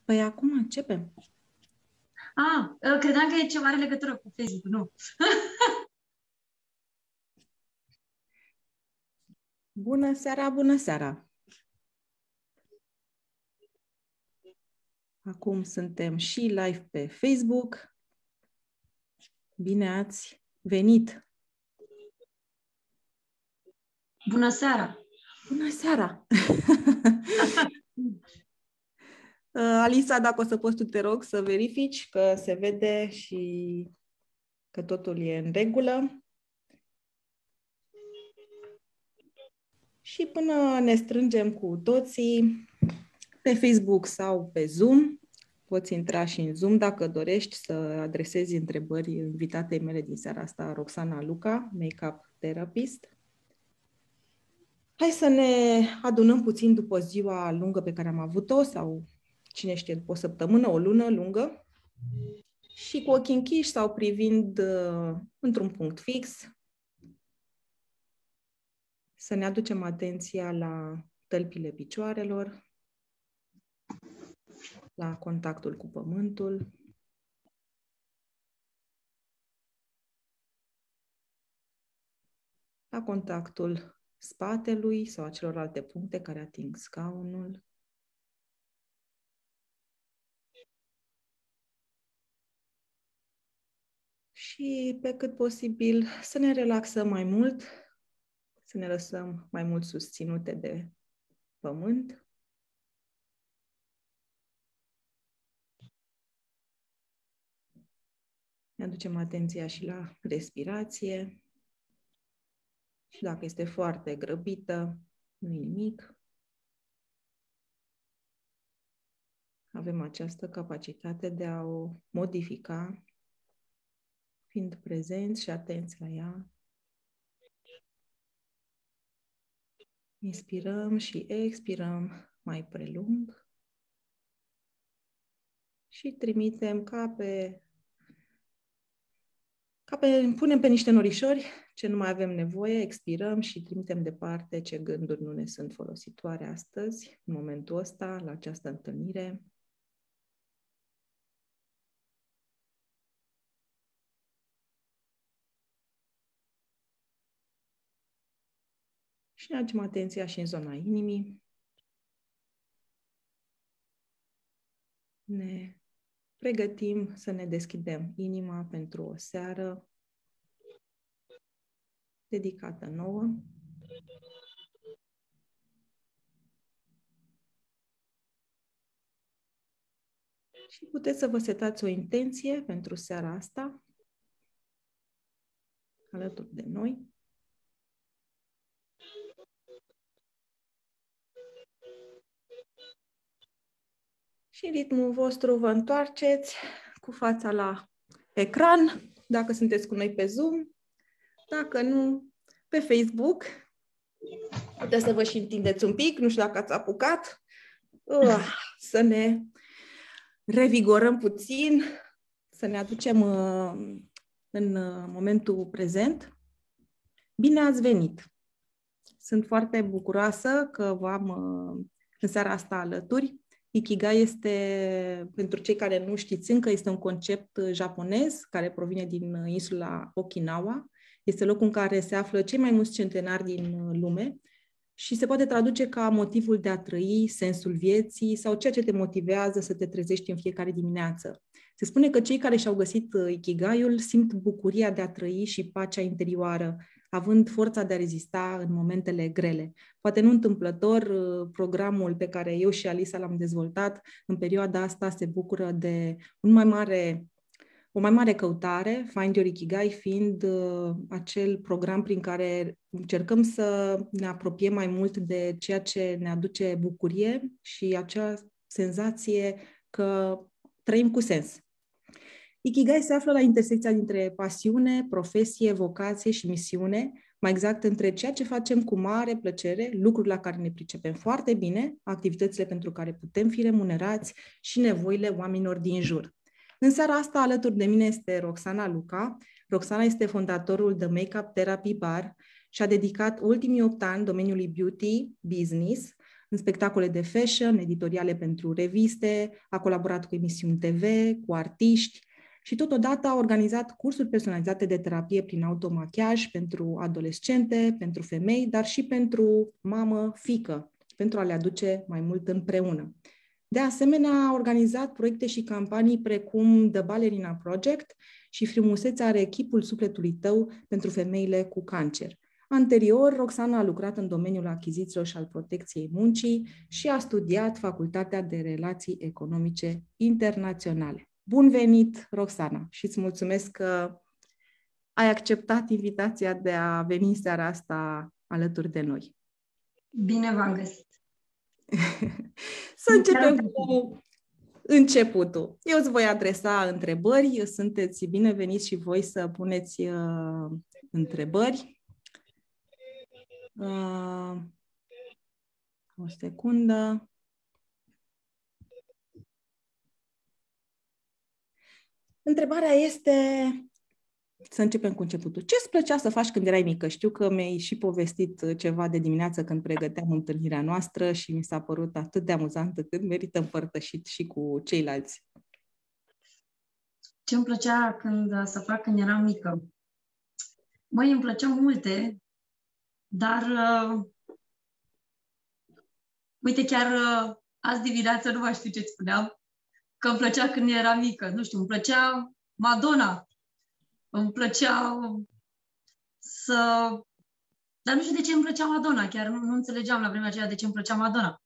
Păi acum începem. Credeam că e ceva are legătură cu Facebook, nu? Bună seara, bună seara! Acum suntem și live pe Facebook. Bine ați venit! Bună seara! Bună seara! Alisa, dacă o să poți tu, te rog să verifici că se vede și că totul e în regulă. Și până ne strângem cu toții pe Facebook sau pe Zoom, poți intra și în Zoom dacă dorești să adresezi întrebări invitatei mele din seara asta, Roxana Luca, make-up therapist. Hai să ne adunăm puțin după ziua lungă pe care am avut-o, sau cine știe, după o săptămână, o lună lungă, și cu ochii închiși sau privind într-un punct fix, să ne aducem atenția la tălpile picioarelor, la contactul cu pământul, la contactul spatelui sau a celorlalte puncte care ating scaunul. Și pe cât posibil să ne relaxăm mai mult, să ne lăsăm mai mult susținute de pământ. Ne aducem atenția și la respirație. Și dacă este foarte grăbită, nu-i nimic. Avem această capacitate de a o modifica, fiind prezenți și atenți la ea. Inspirăm și expirăm mai prelung și trimitem punem pe niște norișori ce nu mai avem nevoie, expirăm și trimitem departe ce gânduri nu ne sunt folositoare astăzi, în momentul ăsta, la această întâlnire. Și ne aducem atenția și în zona inimii. Ne pregătim să ne deschidem inima pentru o seară dedicată nouă. Și puteți să vă setați o intenție pentru seara asta, alături de noi. Și în ritmul vostru vă întoarceți cu fața la ecran, dacă sunteți cu noi pe Zoom, dacă nu, pe Facebook. Puteți să vă și întindeți un pic, nu știu dacă ați apucat, să ne revigorăm puțin, să ne aducem în momentul prezent. Bine ați venit! Sunt foarte bucuroasă că v-am în seara asta alături. Ikigai este, pentru cei care nu știți încă, este un concept japonez care provine din insula Okinawa. Este locul în care se află cei mai mulți centenari din lume și se poate traduce ca motivul de a trăi, sensul vieții sau ceea ce te motivează să te trezești în fiecare dimineață. Se spune că cei care și-au găsit Ikigaiul simt bucuria de a trăi și pacea interioară, având forța de a rezista în momentele grele. Poate nu întâmplător, programul pe care eu și Alisa l-am dezvoltat în perioada asta se bucură de o mai mare căutare, Find Your Ikigai fiind acel program prin care încercăm să ne apropiem mai mult de ceea ce ne aduce bucurie și acea senzație că trăim cu sens. Ikigai se află la intersecția dintre pasiune, profesie, vocație și misiune, mai exact între ceea ce facem cu mare plăcere, lucruri la care ne pricepem foarte bine, activitățile pentru care putem fi remunerați și nevoile oamenilor din jur. În seara asta, alături de mine este Roxana Luca. Roxana este fondatorul The Makeup Therapy Bar și a dedicat ultimii 8 ani domeniului beauty, business, în spectacole de fashion, editoriale pentru reviste, a colaborat cu emisiuni TV, cu artiști și totodată a organizat cursuri personalizate de terapie prin automachiaj pentru adolescente, pentru femei, dar și pentru mamă-fică, pentru a le aduce mai mult împreună. De asemenea, a organizat proiecte și campanii precum The Ballerina Project și Frumusețea are chipul sufletului tău pentru femeile cu cancer. Anterior, Roxana a lucrat în domeniul achizițiilor și al protecției muncii și a studiat Facultatea de Relații Economice Internaționale. Bun venit, Roxana, și îți mulțumesc că ai acceptat invitația de a veni în seara asta alături de noi. Bine v-am găsit. Să începem cu începutul. Eu îți voi adresa întrebări, sunteți bineveniți și voi să puneți întrebări. O secundă. Întrebarea este, să începem cu începutul. Ce îți plăcea să faci când erai mică? Știu că mi-ai și povestit ceva de dimineață când pregăteam întâlnirea noastră și mi s-a părut atât de amuzant încât merită împărtășit și cu ceilalți. Ce îmi plăcea să fac când eram mică? Măi, îmi plăceau multe, dar uite, chiar azi dimineață nu mai știu ce-ți spuneam, că îmi plăcea când eram mică. Nu știu, îmi plăcea Madonna. Îmi plăcea Dar nu știu de ce îmi plăcea Madonna. Chiar nu înțelegeam la vremea aceea de ce îmi plăcea Madonna.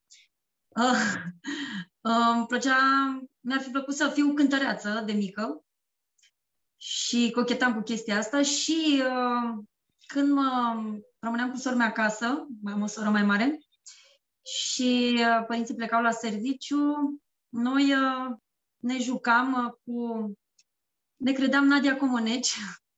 Mi-ar fi plăcut să fiu cântăreață de mică și cochetam cu chestia asta și când rămâneam cu sora mea acasă, mai am o soră mai mare, și părinții plecau la serviciu, noi ne jucam ne credeam Nadia Comăneci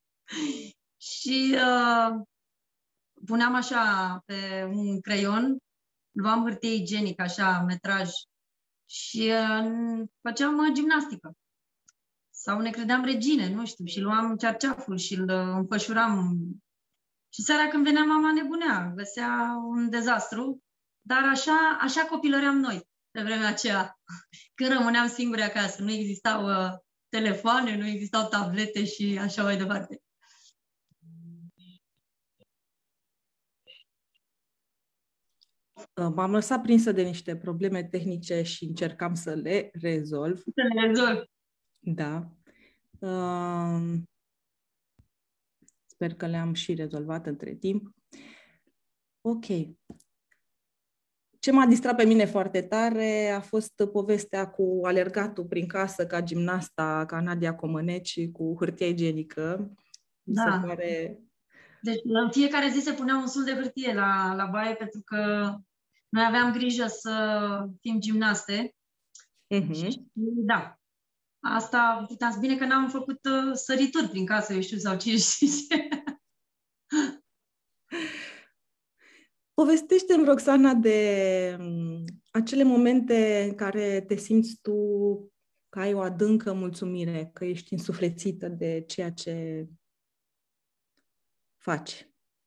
și puneam așa pe un creion, luam hârtie igienică, așa, metraj, și făceam gimnastică. Sau ne credeam regine, nu știu, și luam cearceaful și îl înfășuram. Și seara când venea mama nebunea, găsea un dezastru, dar așa copilăream noi pe vremea aceea, când rămâneam singuri acasă. Nu existau telefoane, nu existau tablete și așa mai departe. M-am lăsat prinsă de niște probleme tehnice și încercam să le rezolv. Să le rezolv. Da. Sper că le-am și rezolvat între timp. Ok. Ce m-a distrat pe mine foarte tare a fost povestea cu alergatul prin casă ca gimnasta, ca Nadia Comăneci, cu hârtia igienică. Da. Se pare... Deci în fiecare zi se punea un sul de hârtie la baie pentru că noi aveam grijă să fim gimnaste. Și, da. Asta, uitați, bine că n-am făcut sărituri prin casă, eu știu, sau ce știi. Povestește-mi, Roxana, de acele momente în care te simți tu că ai o adâncă mulțumire, că ești însuflețită de ceea ce faci.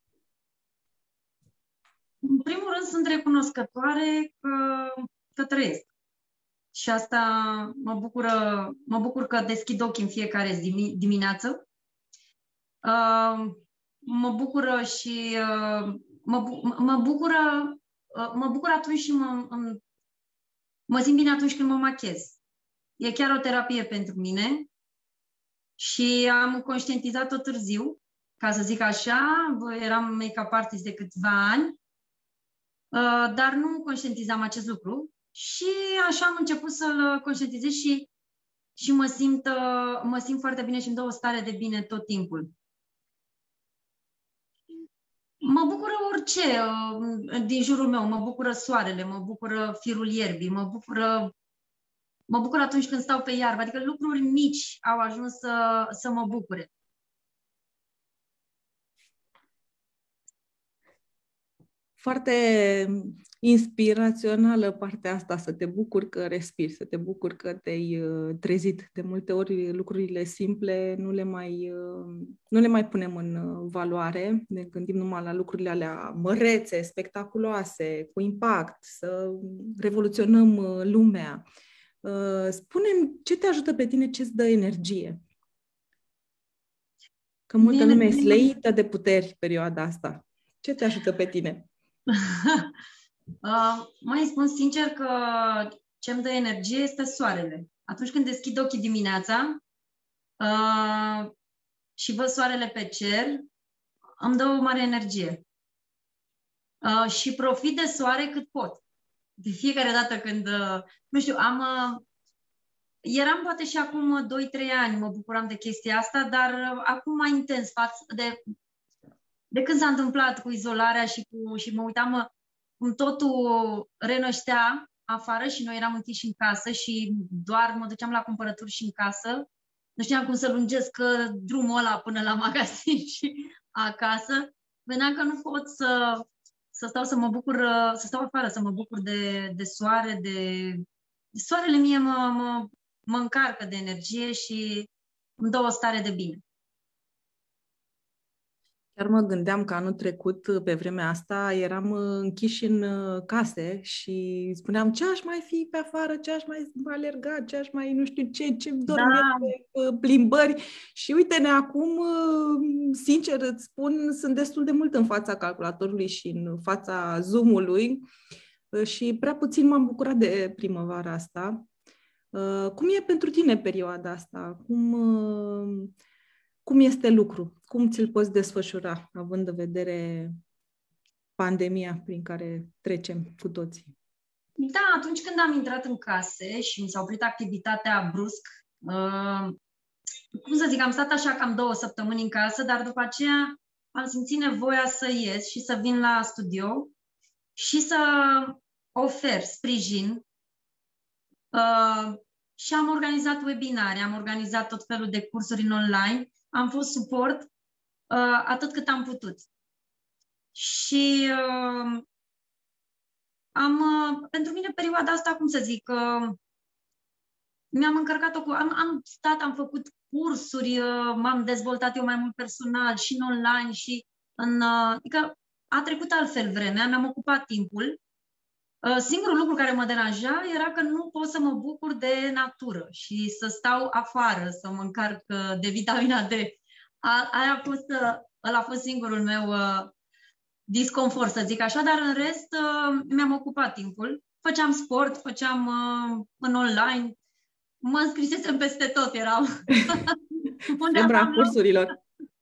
În primul rând sunt recunoscătoare că trăiesc. Și asta mă bucur că deschid ochii în fiecare dimineață. Mă bucură și mă bucur atunci și mă simt bine atunci când mă machez. E chiar o terapie pentru mine și am conștientizat-o târziu, ca să zic așa. Eram make-up artist de câțiva ani, dar nu conștientizam acest lucru și așa am început să-l conștientizez și mă simt foarte bine și îmi dă o stare de bine tot timpul. Mă bucură orice din jurul meu, mă bucură soarele, mă bucură firul ierbii, mă bucur atunci când stau pe iarbă, adică lucruri mici au ajuns să mă bucure. foarte inspirațională partea asta, să te bucuri că respiri, să te bucuri că te-ai trezit. De multe ori lucrurile simple nu le mai punem în valoare, ne gândim numai la lucrurile alea mărețe, spectaculoase, cu impact, să revoluționăm lumea. Spune-mi ce te ajută pe tine, ce îți dă energie? Că multă lume e sleită de puteri perioada asta. Ce te ajută pe tine? Mai spun sincer că ce îmi dă energie este soarele. Atunci când deschid ochii dimineața și văd soarele pe cer, îmi dă o mare energie. Și profit de soare cât pot. De fiecare dată când, nu știu, eram poate și acum 2-3 ani, mă bucuram de chestia asta, dar acum mai intens față de când s-a întâmplat cu izolarea și mă uitam cum totul renăștea afară și noi eram închiși în casă și doar mă duceam la cumpărături și în casă. Nu știam cum să lungesc drumul ăla până la magazin și acasă. Vedeam că nu pot să stau să mă bucur, să stau afară, să mă bucur de soare, soarele mie mă încarcă de energie și îmi dă o stare de bine. Chiar mă gândeam că anul trecut, pe vremea asta, eram închiși în case și spuneam ce aș mai fi pe afară, ce aș mai alerga, ce aș mai nu știu ce dorm pe plimbări. Și uite-ne acum, sincer îți spun, sunt destul de mult în fața calculatorului și în fața Zoom-ului și prea puțin m-am bucurat de primăvara asta. Cum e pentru tine perioada asta? Cum este lucru? Cum ți-l poți desfășura, având în vedere pandemia prin care trecem cu toții? Da, atunci când am intrat în case și mi s-a oprit activitatea brusc, cum să zic, am stat așa cam 2 săptămâni în casă, dar după aceea am simțit nevoia să ies și să vin la studio și să ofer sprijin. Și am organizat webinare, am organizat tot felul de cursuri în online, am fost suport atât cât am putut. Și pentru mine perioada asta, cum să zic, mi-am încărcat-o cu... Am făcut cursuri, m-am dezvoltat eu mai mult personal și în online și adică a trecut altfel vremea, mi-am ocupat timpul. Singurul lucru care mă deranja era că nu pot să mă bucur de natură și să stau afară, să mă încarc de vitamina D. Ăla a fost singurul meu disconfort, să zic așa, dar în rest mi-am ocupat timpul. Făceam sport, făceam în online, mă înscrisesem peste tot, erau. Febra cursurilor.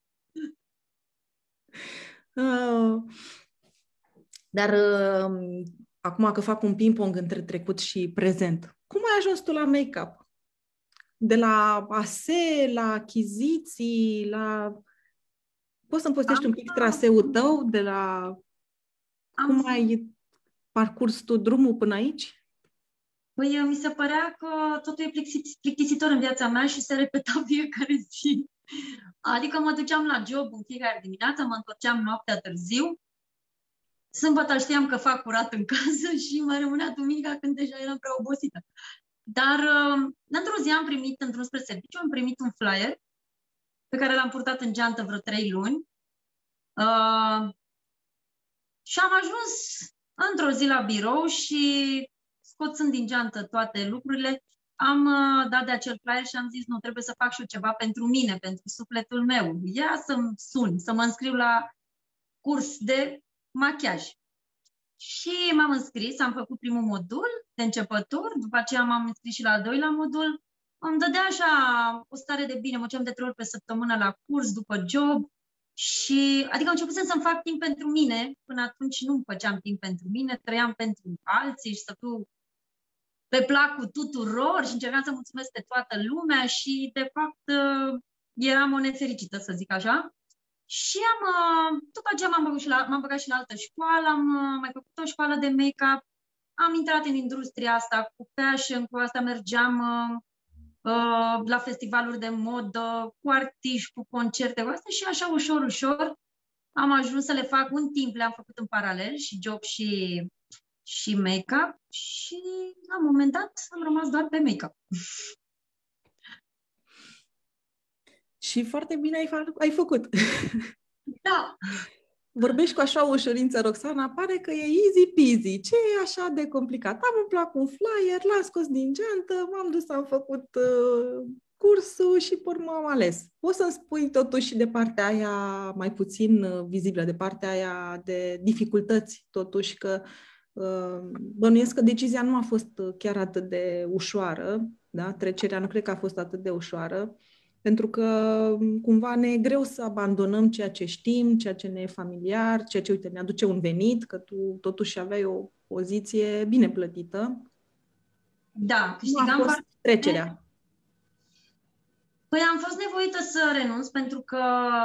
Dar acum că fac un ping-pong între trecut și prezent, cum ai ajuns tu la make-up? De la ASE, la achiziții, la... Poți să-mi povestești un pic traseul tău de la... Cum ai parcurs tu drumul până aici? Păi, mi se părea că totul e plictisitor în viața mea și se repeta fiecare zi. Adică mă duceam la job în fiecare dimineață, mă întorceam noaptea târziu. Sâmbătă știam că fac curat în casă și mă rămânea duminica când deja eram prea obosită. Dar într-o zi am primit, într-un spre serviciu, am primit un flyer pe care l-am purtat în geantă vreo 3 luni. Și am ajuns într-o zi la birou și scoțând din geantă toate lucrurile, am dat de acel flyer și am zis, nu, trebuie să fac și eu ceva pentru mine, pentru sufletul meu. Ia să-mi sun, să mă înscriu la curs de machiaj. Și m-am înscris, am făcut primul modul de începător, după aceea m-am înscris și la al doilea modul. Îmi dădea așa o stare de bine, mă duceam de 3 ori pe săptămână la curs, după job. Și, adică am început să-mi fac timp pentru mine, până atunci nu îmi făceam timp pentru mine, trăiam pentru alții și să fiu pe placul tuturor și încercam să mulțumesc pe toată lumea și, de fapt, eram o nefericită, să zic așa. Și după aceea m-am băgat și la altă școală, am mai făcut o școală de make-up, am intrat în industria asta cu fashion, cu asta mergeam la festivaluri de modă, cu artiști, cu concerte, cu asta și așa ușor, ușor am ajuns să le fac un timp, le-am făcut în paralel, și job și make-up, și la un moment dat am rămas doar pe make-up. Și foarte bine ai făcut. Da. Vorbești cu așa o ușurință, Roxana, pare că e easy peasy. Ce e așa de complicat? Am împlat un flyer, l-am scos din geantă, m-am dus, am făcut cursul și pe urmă am ales. Poți să-mi spui totuși de partea aia mai puțin vizibilă, de partea aia de dificultăți, totuși că bănuiesc că decizia nu a fost chiar atât de ușoară, da? Trecerea nu cred că a fost atât de ușoară, pentru că cumva ne e greu să abandonăm ceea ce știm, ceea ce ne e familiar, ceea ce, uite, ne aduce un venit, că tu totuși aveai o poziție bine plătită. Da, câștigam nu a fost trecerea. Păi am fost nevoită să renunț pentru că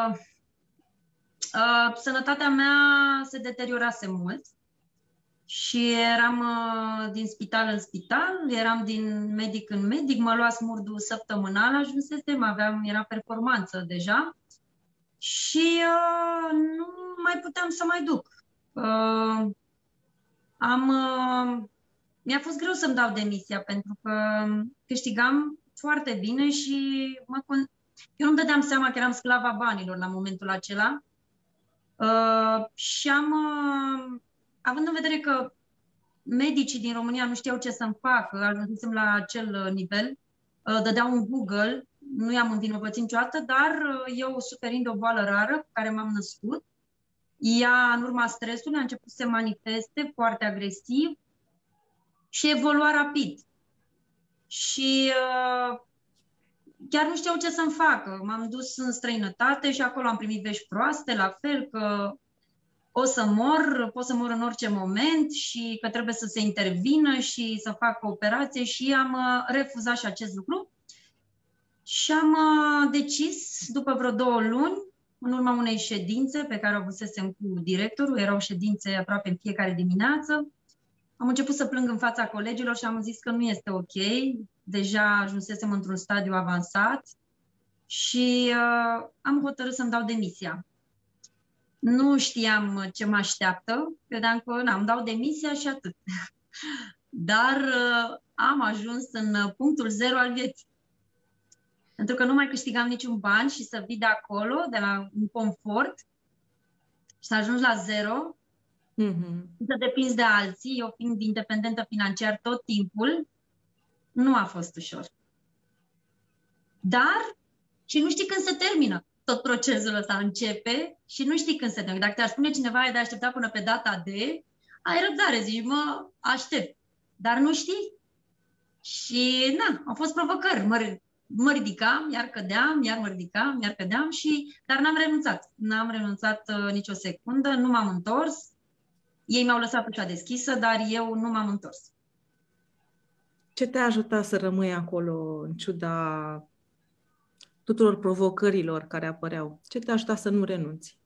sănătatea mea se deteriorase mult și eram din spital în spital, eram din medic în medic, mă lua smurdul săptămânal, ajunsesem, era performanță deja și nu mai puteam să mai duc. Mi-a fost greu să-mi dau demisia pentru că câștigam foarte bine și eu nu-mi dădeam seama că eram sclava banilor la momentul acela. Și având în vedere că medicii din România nu știau ce să-mi facă, ajunsesem la acel nivel, dădeau un Google, nu i-am învinovățit niciodată, dar eu, suferind de o boală rară cu care m-am născut, ea, în urma stresului, a început să se manifeste foarte agresiv și evolua rapid. Și chiar nu știau ce să-mi facă. M-am dus în străinătate și acolo am primit vești proaste, la fel că pot să mor în orice moment și că trebuie să se intervină și să facă operație și am refuzat și acest lucru. Și am decis, după vreo 2 luni, în urma unei ședințe pe care o avusesem cu directorul, erau ședințe aproape în fiecare dimineață, am început să plâng în fața colegilor și am zis că nu este ok, deja ajunsesem într-un stadiu avansat și am hotărât să-mi dau demisia. Nu știam ce mă așteaptă, credeam că îmi dau demisia și atât. Dar am ajuns în punctul zero al vieții. Pentru că nu mai câștigam niciun ban și să vii de acolo, de la un confort, și să ajungi la zero, să depinzi de alții, eu fiind independentă financiar tot timpul, nu a fost ușor. Dar și nu știi când se termină. Tot procesul ăsta începe și nu știi când se termină. Dacă te-ar spune cineva, ai de aștepta până pe data de, ai răbdare, zici, mă aștept. Dar nu știi. Și au fost provocări. Mă ridicam, iar cădeam, iar mă ridicam, iar cădeam, dar n-am renunțat. N-am renunțat nicio secundă, nu m-am întors. Ei mi-au lăsat ușa deschisă, dar eu nu m-am întors. Ce te-a ajutat să rămâi acolo în ciuda tuturor provocărilor care apăreau? Ce te-a ajutat să nu renunți?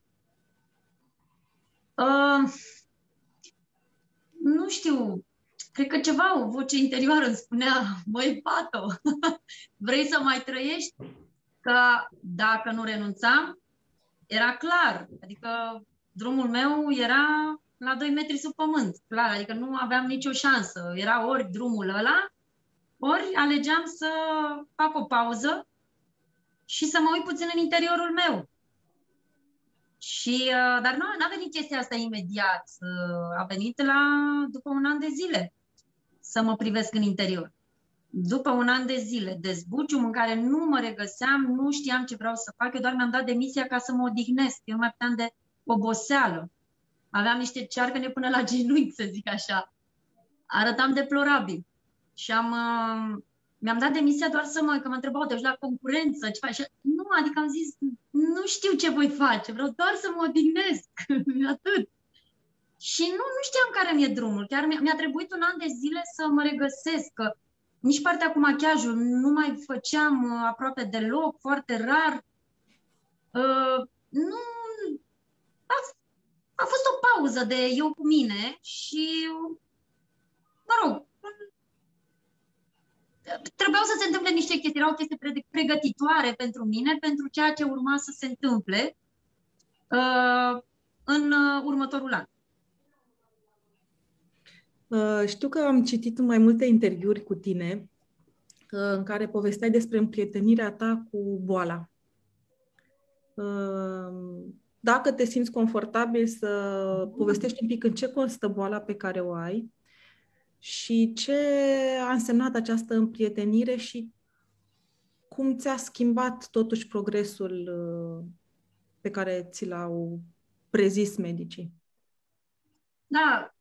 Nu știu. Cred că ceva, o voce interioară îmi spunea, măi, Pato, vrei să mai trăiești? Că dacă nu renunțam, era clar. Adică drumul meu era la 2 metri sub pământ. Clar, adică nu aveam nicio șansă. Era ori drumul ăla, ori alegeam să fac o pauză și să mă uit puțin în interiorul meu. Dar n-a venit chestia asta imediat. A venit după 1 an de zile să mă privesc în interior. După 1 an de zile de zbucium în care nu mă regăseam, nu știam ce vreau să fac, eu doar mi-am dat demisia ca să mă odihnesc. Eu nu mai puteam de oboseală. Aveam niște cearcăne până la genunchi, să zic așa. Arătam deplorabil. Și mi-am dat demisia doar că mă întrebau, deci la concurență, ce faci? Nu, adică am zis, nu știu ce voi face, vreau doar să mă odihnesc. Atât. Și nu știam care mi-e drumul. Chiar mi-a trebuit 1 an de zile să mă regăsesc, că nici partea cu machiajul nu mai făceam aproape deloc, foarte rar. Nu... A fost o pauză de eu cu mine și, mă rog, trebuiau să se întâmple niște chestii, erau chestii pregătitoare pentru mine, pentru ceea ce urma să se întâmple. în următorul an. Știu că am citit mai multe interviuri cu tine în care povesteai despre împrietenirea ta cu boala. Dacă te simți confortabil să povestești un pic în ce constă boala pe care o ai și ce a însemnat această împrietenire și cum ți-a schimbat totuși progresul pe care ți l-au prezis medicii. Da.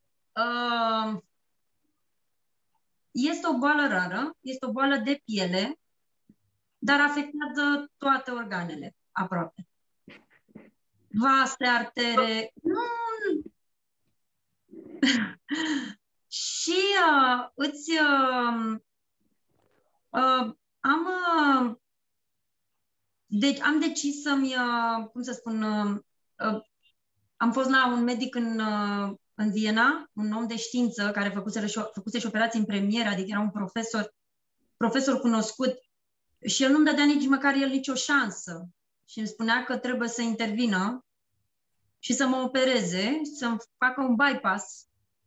Este o boală rară, este o boală de piele, dar afectează toate organele, aproape. Vaste, artere. Și am decis să-mi, cum să spun, am fost la un medic în Viena, un om de știință care făcuse și operații în premieră, adică era un profesor cunoscut și el nu-mi dădea nici măcar el nicio șansă și îmi spunea că trebuie să intervină și să mă opereze, să-mi facă un bypass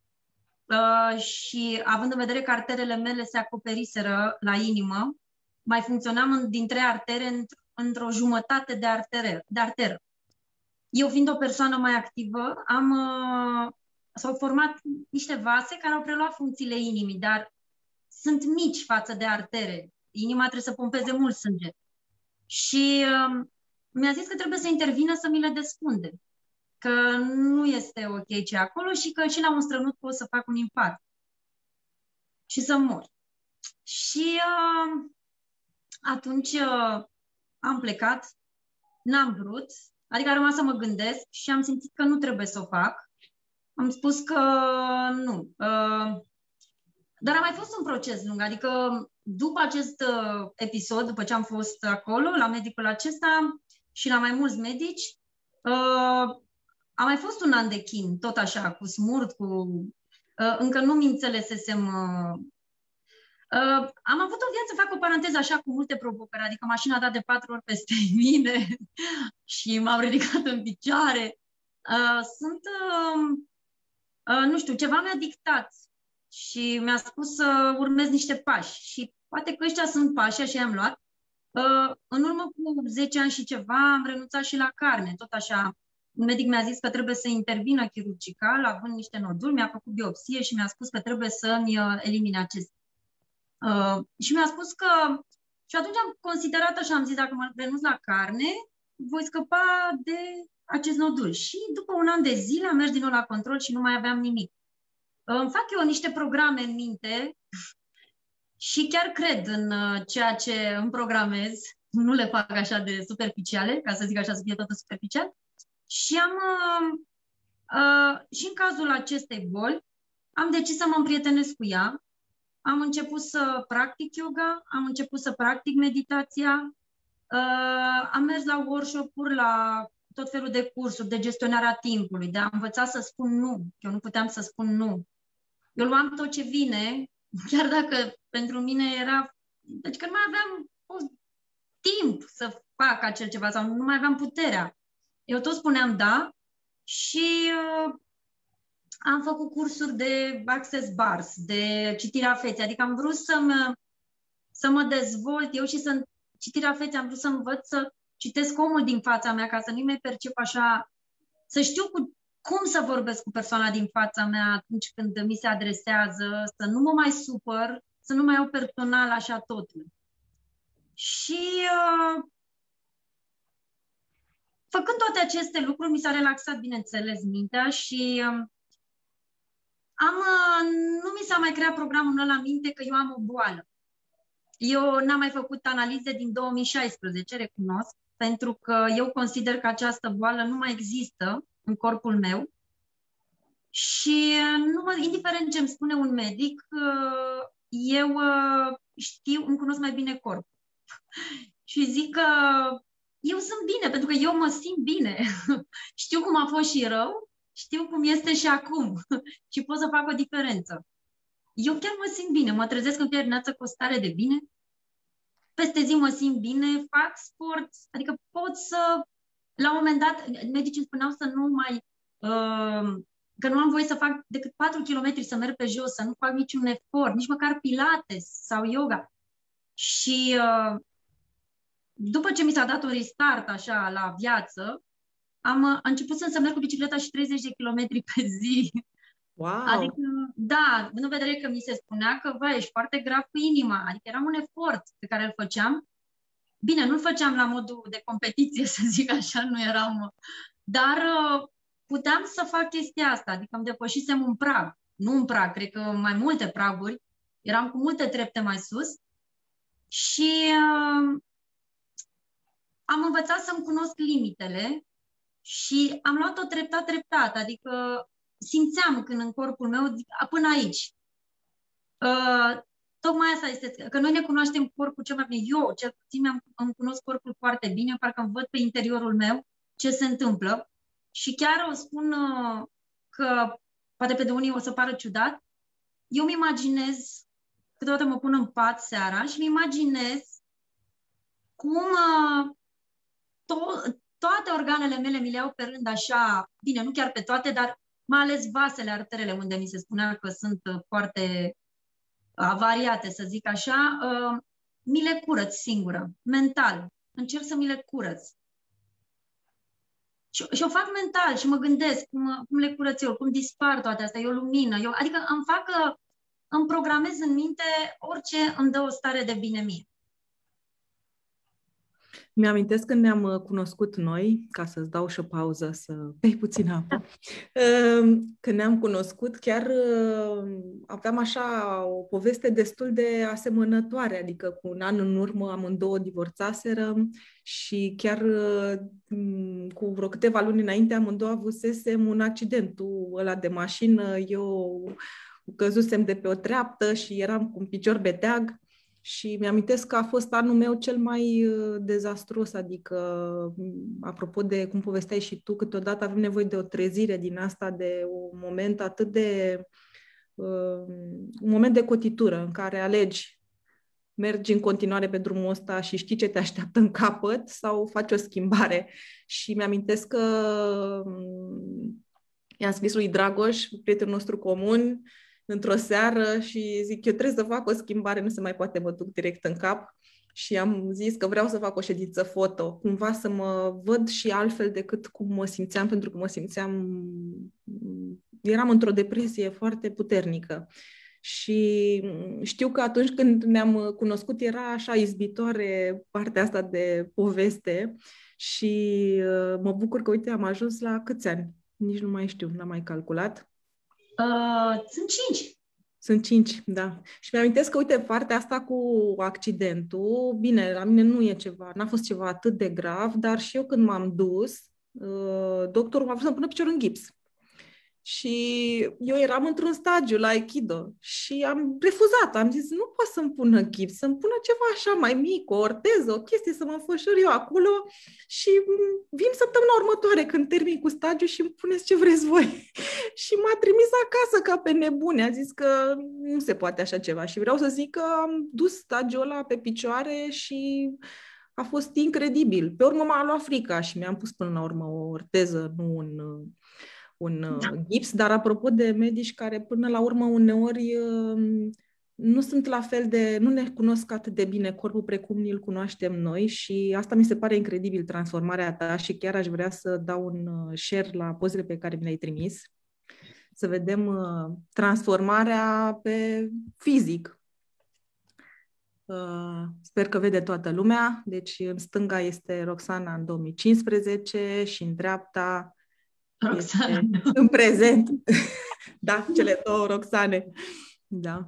și având în vedere că arterele mele se acoperiseră la inimă, mai funcționam din 3 artere într-o jumătate de arteră. Eu, fiind o persoană mai activă, s-au format niște vase care au preluat funcțiile inimii, dar sunt mici față de artere. Inima trebuie să pompeze mult sânge. Și mi-a zis că trebuie să intervină să mi le desfunde, că nu este ok ce acolo și că și la un strănut pot să fac un infarct și să mor. Și atunci am plecat, n-am vrut, adică a rămas să mă gândesc și am simțit că nu trebuie să o fac. Am spus că nu. Dar a mai fost un proces lung, adică după acest episod, după ce am fost acolo, la medicul acesta și la mai mulți medici, a mai fost un an de chin, tot așa, cu smurt, încă nu-mi înțelesesem. Am avut o viață, fac o paranteză așa, cu multe provocări, adică mașina a dat de 4 ori peste mine și m-am ridicat în picioare. Nu știu, ceva mi-a dictat și mi-a spus să urmez niște pași și poate că ăștia sunt pași, așa i-am luat. În urmă cu 10 ani și ceva am renunțat și la carne, tot așa. Un medic mi-a zis că trebuie să intervină chirurgical, având niște noduli, mi-a făcut biopsie și mi-a spus că trebuie să-mi elimine acestea. Și mi-a spus că... Și atunci am considerat așa, am zis, dacă mă renunț la carne, voi scăpa de acest nodul. Și după un an de zile am mers din nou la control și nu mai aveam nimic. Îmi fac eu niște programe în minte și chiar cred în ceea ce îmi programez. Nu le fac așa de superficiale, ca să zic așa, să fie totul superficial. Și și în cazul acestei boli, am decis să mă împrietenesc cu ea. Am început să practic yoga, am început să practic meditația, am mers la workshop-uri, la tot felul de cursuri de gestionarea timpului, de a învăța să spun nu. Eu nu puteam să spun nu. Eu luam tot ce vine, chiar dacă pentru mine era... Deci că nu mai aveam timp să fac acel ceva sau nu mai aveam puterea. Eu tot spuneam da și am făcut cursuri de access bars, de citirea feței, adică am vrut să mă dezvolt eu și citirea feței, am vrut să învăț să citesc omul din fața mea ca să nu-i mai percep așa, să știu cum să vorbesc cu persoana din fața mea atunci când mi se adresează, să nu mă mai supăr, să nu mai iau personal așa totul. Și făcând toate aceste lucruri, mi s-a relaxat, bineînțeles, mintea și nu mi s-a mai creat programul ăla în minte că eu am o boală. Eu n-am mai făcut analize din 2016, recunosc, pentru că eu consider că această boală nu mai există în corpul meu și indiferent ce îmi spune un medic, eu îmi cunosc mai bine corpul. Și zic că eu sunt bine, pentru că eu mă simt bine. Știu cum a fost și rău, știu cum este și acum și pot să fac o diferență. Eu chiar mă simt bine, mă trezesc în fiecare dimineață cu o stare de bine, peste zi mă simt bine, fac sport, adică pot să la un moment dat, medicii îmi spuneau să nu mai... că nu am voie să fac decât 4 km să merg pe jos, să nu fac niciun efort, nici măcar pilates sau yoga. Și după ce mi s-a dat un restart așa la viață, am început să merg cu bicicleta și 30 de kilometri pe zi. Wow! Adică, da, în vedere că mi se spunea că, vai, ești foarte grav cu inima. Adică era un efort pe care îl făceam. Bine, nu-l făceam la modul de competiție, să zic așa, nu eram... Dar puteam să fac chestia asta, adică îmi depășisem un prag. Nu un prag, cred că mai multe praguri. Eram cu multe trepte mai sus. Și am învățat să-mi cunosc limitele și am luat-o treptat, adică simțeam când în corpul meu, până aici. Tocmai asta este, că noi ne cunoaștem corpul cel mai bine. Eu, cel puțin, îmi cunosc corpul foarte bine, parcă îmi văd pe interiorul meu ce se întâmplă. Și chiar o spun că, poate pe de unii o să pară ciudat, eu îmi imaginez, câteodată mă pun în pat seara și îmi imaginez cum toate organele mele mi le iau pe rând așa, bine, nu chiar pe toate, dar mai ales vasele, arterele, unde mi se spunea că sunt foarte avariate, să zic așa, mi le curăț singură, mental. Încerc să mi le curăț. Și o fac mental și mă gândesc cum le curăț eu, cum dispar toate astea, e o lumină. Adică îmi programez în minte orice îmi dă o stare de bine mie. Mi-amintesc când ne-am cunoscut noi, ca să-ți dau și o pauză să bei puțin apă, când ne-am cunoscut, chiar aveam așa o poveste destul de asemănătoare, adică cu un an în urmă amândouă divorțaserăm și chiar cu vreo câteva luni înainte amândouă avusesem un accident, tu ăla de mașină, eu căzusem de pe o treaptă și eram cu un picior beteag. Și mi-amintesc că a fost anul meu cel mai dezastruos, adică, apropo de cum povesteai și tu, câteodată avem nevoie de o trezire din asta, de un moment atât de... un moment de cotitură în care alegi, mergi în continuare pe drumul ăsta și știi ce te așteaptă în capăt sau faci o schimbare. Și mi-amintesc că i-am scris lui Dragoș, prietenul nostru comun, într-o seară și zic, eu trebuie să fac o schimbare, nu se mai poate mă duc direct în cap. Și am zis că vreau să fac o ședință foto, cumva să mă văd și altfel decât cum mă simțeam, pentru că eram într-o depresie foarte puternică. Și știu că atunci când ne-am cunoscut era așa izbitoare partea asta de poveste și mă bucur că, uite, am ajuns la câți ani? Nici nu mai știu, n-am mai calculat. Sunt 5. Sunt 5, da. Și mi-amintesc că, uite, partea asta cu accidentul, bine, la mine nu e ceva, n-a fost ceva atât de grav, dar și eu când m-am dus, doctorul m-a vrut să-mi pună piciorul în gips. Și eu eram într-un stagiu la Aikido și am refuzat. Am zis, nu pot să-mi pună gips, să-mi pună ceva așa mai mic, o orteză, o chestie, să mă înfășur eu acolo și vin săptămâna următoare când termin cu stagiu și îmi puneți ce vreți voi. Și m-a trimis acasă ca pe nebune. A zis că nu se poate așa ceva. Și vreau să zic că am dus stagiul ăla pe picioare și a fost incredibil. Pe urmă m-a luat frica și mi-am pus până la urmă o orteză, nu un gips, dar apropo de medici care până la urmă uneori nu sunt la fel de, nu ne cunosc atât de bine corpul precum ni-l cunoaștem noi și asta mi se pare incredibil, transformarea ta, și chiar aș vrea să dau un share la pozele pe care mi le-ai trimis, să vedem transformarea pe fizic. Sper că vede toată lumea. Deci în stânga este Roxana în 2015 și în dreapta Roxana în prezent. Da, cele două Roxane. Da.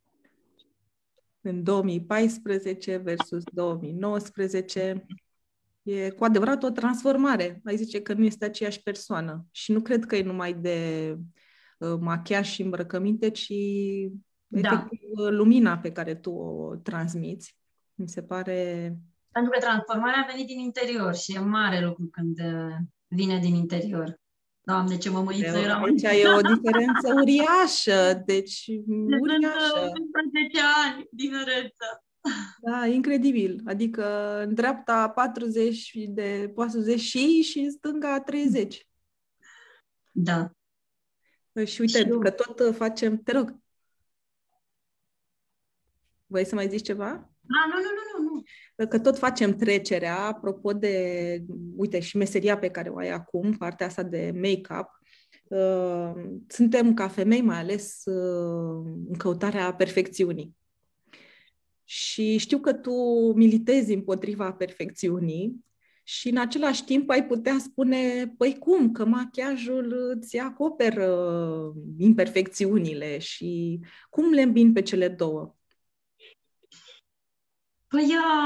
În 2014 versus 2019. E cu adevărat o transformare. Ai zice că nu este aceeași persoană. Și nu cred că e numai de machiaj și îmbrăcăminte, ci efectiv lumina pe care tu o transmiți. Mi se pare... Pentru că transformarea a venit din interior și e mare lucru când vine din interior. Doamne, ce mămăiță era! Aici e o diferență uriașă, deci uriașă. Sunt 10 ani diferență. Da, incredibil. Adică în dreapta 40 de 40 și în stânga 30. Da. Și uite, Și eu. că tot facem... Te rog. Vrei să mai zici ceva? Nu. Că tot facem trecerea, apropo de, uite, și meseria pe care o ai acum, partea asta de make-up. Suntem ca femei, mai ales în căutarea perfecțiunii. Și știu că tu militezi împotriva perfecțiunii și în același timp ai putea spune, păi cum, că machiajul îți acoperă imperfecțiunile și cum le îmbini pe cele două? Păi,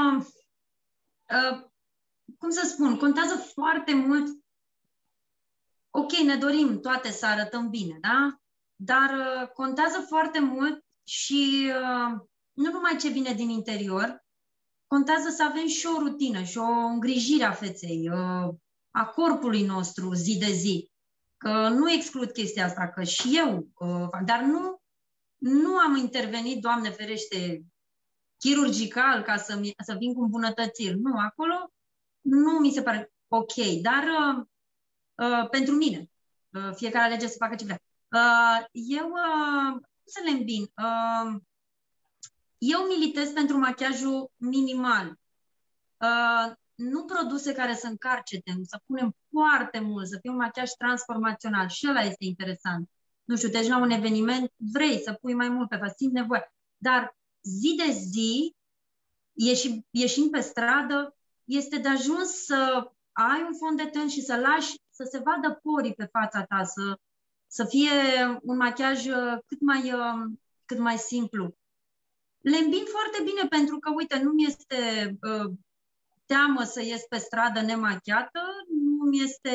cum să spun, contează foarte mult. Ok, ne dorim toate să arătăm bine, da? Dar contează foarte mult și nu numai ce vine din interior, contează să avem și o rutină și o îngrijire a feței, a corpului nostru zi de zi. Că nu exclud chestia asta, că și eu fac, dar nu am intervenit, Doamne ferește, chirurgical ca să vin cu îmbunătățiri. Nu, acolo nu mi se pare ok, dar pentru mine, fiecare alege să facă ce vrea. Eu, cum să le îmbin? Eu militez pentru machiajul minimal. Nu produse care să încarce tenul, să punem foarte mult, să fie un machiaj transformațional. Și ăla este interesant. Nu știu, deci la un eveniment vrei să pui mai mult pe față, simți nevoie. Dar zi de zi, ieșind pe stradă, este de ajuns să ai un fond de ten și să lași să se vadă porii pe fața ta, să fie un machiaj cât mai simplu. Le îmbin foarte bine pentru că, uite, nu-mi este teamă să ies pe stradă nemachiată, nu-mi este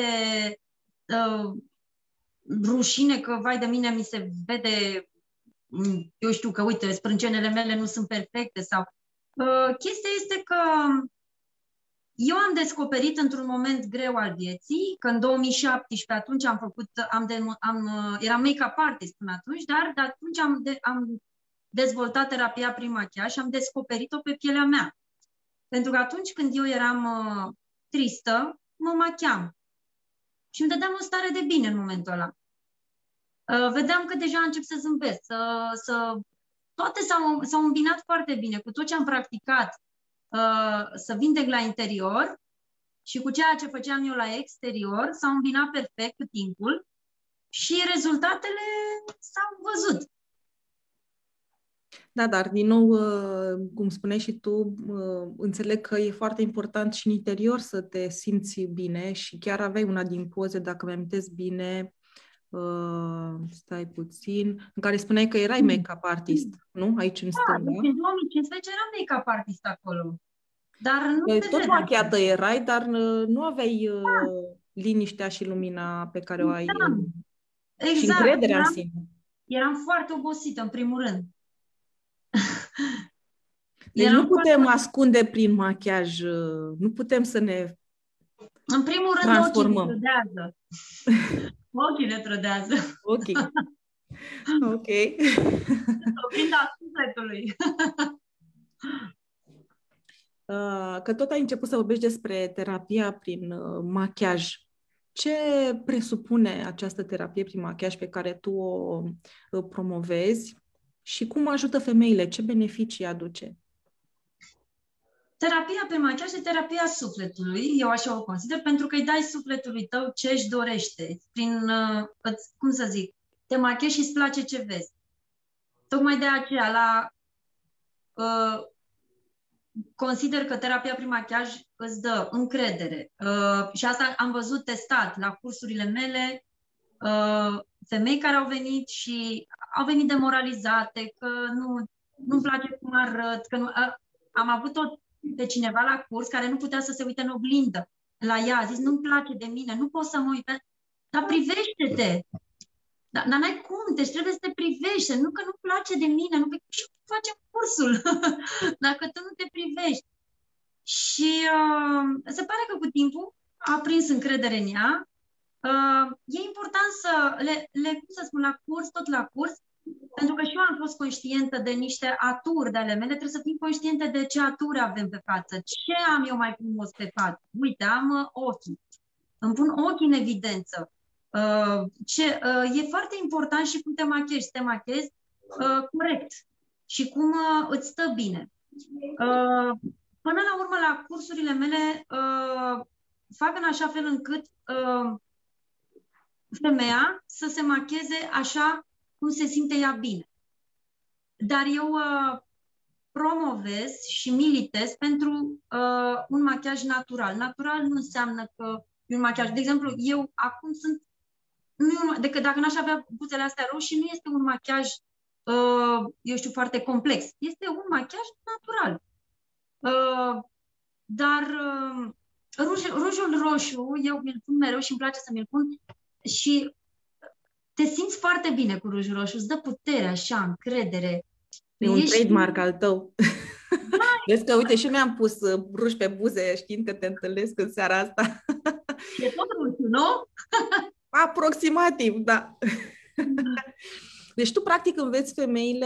rușine că, vai de mine, mi se vede, eu știu că, uite, sprâncenele mele nu sunt perfecte sau... chestia este că eu am descoperit într-un moment greu al vieții, că în 2017 atunci eram make-up artist până atunci, dar de atunci am dezvoltat terapia prin machiaj și am descoperit-o pe pielea mea. Pentru că atunci când eu eram tristă, mă machiam. Și îmi dădeam o stare de bine în momentul ăla. Vedeam că deja încep să zâmbesc, toate s-au îmbinat foarte bine cu tot ce am practicat să vindec la interior și cu ceea ce făceam eu la exterior, s-au îmbinat perfect cu timpul și rezultatele s-au văzut. Da, dar din nou, cum spuneai și tu, înțeleg că e foarte important și în interior să te simți bine și chiar aveai una din poze, dacă mi-amintesc bine, stai puțin, în care spuneai că erai make-up artist, nu? Aici în stânga. Deci în 2015 eram make-up artist acolo. Dar nu tot machiată erai, dar nu aveai liniștea și lumina pe care o ai exact. Și încrederea în sine. Eram foarte obosită, în primul rând. Deci nu putem ascunde prin machiaj, nu putem să ne în primul rând, transformăm. ochii ne trădează. Ochii ne trădează. Ok. Oglinda sufletului. Că tot ai început să vorbești despre terapia prin machiaj. Ce presupune această terapie prin machiaj pe care tu o promovezi și cum ajută femeile? Ce beneficii aduce? Terapia prin machiaj e terapia sufletului, eu așa o consider, pentru că îi dai sufletului tău ce își dorește. Cum să zic, te machiezi și îți place ce vezi. Tocmai de aceea, consider că terapia prin machiaj îți dă încredere. Și asta am văzut testat la cursurile mele, femei care au venit și au venit demoralizate, că nu-mi place cum arăt, că nu, am avut pe cineva la curs care nu putea să se uite în oglindă la ea, a zis, nu-mi place de mine, nu pot să mă uit, dar privește-te! Dar n-ai cum, deci trebuie să te privești, nu că nu-mi place de mine, nu și facem cursul dacă tu nu te privești. Și se pare că cu timpul a prins încredere în ea. E important să cum să spun, tot la curs, Pentru că și eu am fost conștientă de niște aturi de ale mele, trebuie să fim conștiente de ce aturi avem pe față. Ce am eu mai frumos pe față? Uite, am ochii. Îmi pun ochii în evidență. E foarte important și cum te machiezi. Te machiezi corect și cum îți stă bine. Până la urmă, la cursurile mele, fac în așa fel încât femeia să se macheze așa cum se simte ea bine. Dar eu promovez și militez pentru un machiaj natural. Natural nu înseamnă că e un machiaj. De exemplu, eu acum sunt... Decât dacă n-aș avea buzele astea roșii, nu este un machiaj, eu știu, foarte complex. Este un machiaj natural. Dar rujul roșu, eu mi-l pun mereu și îmi place să mi-l pun și te simți foarte bine cu rujul roșu, îți dă putere, așa, încredere. E un trademark al tău. Vezi că, uite, și mi-am pus ruj pe buze știind că te întâlnesc în seara asta. E tot roșu, nu? Aproximativ, da. Deci tu, practic, înveți femeile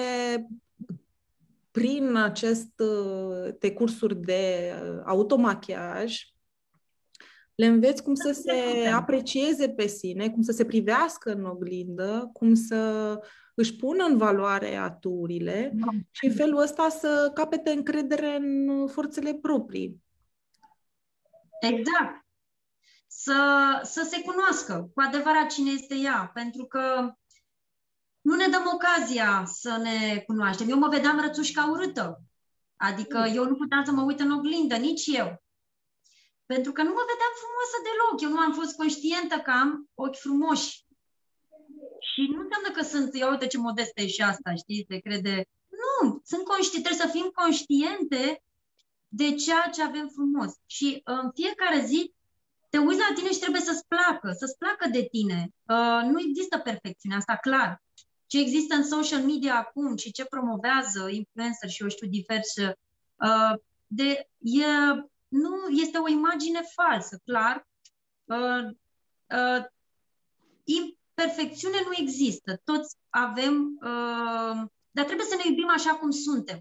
prin aceste cursuri de automachiaj, le înveți cum să se aprecieze pe sine, cum să se privească în oglindă, cum să își pună în valoare aturile și în felul ăsta să capete încredere în forțele proprii. Exact. Să se cunoască cu adevărat cine este ea, pentru că nu ne dăm ocazia să ne cunoaștem. Eu mă vedeam rățușca urâtă. Adică eu nu puteam să mă uit în oglindă, nici eu. Pentru că nu mă vedeam frumoasă deloc. Eu nu am fost conștientă că am ochi frumoși. Și nu înseamnă că sunt, ia uite ce modestă e și asta, știi, se crede. Nu, trebuie să fim conștiente de ceea ce avem frumos. Și în fiecare zi te uiți la tine și trebuie să-ți placă de tine. Nu există perfecțiune, asta clar. Ce există în social media acum și ce promovează influencer și eu știu diversi, nu este o imagine falsă, clar. Imperfecțiune nu există. Toți avem, dar trebuie să ne iubim așa cum suntem.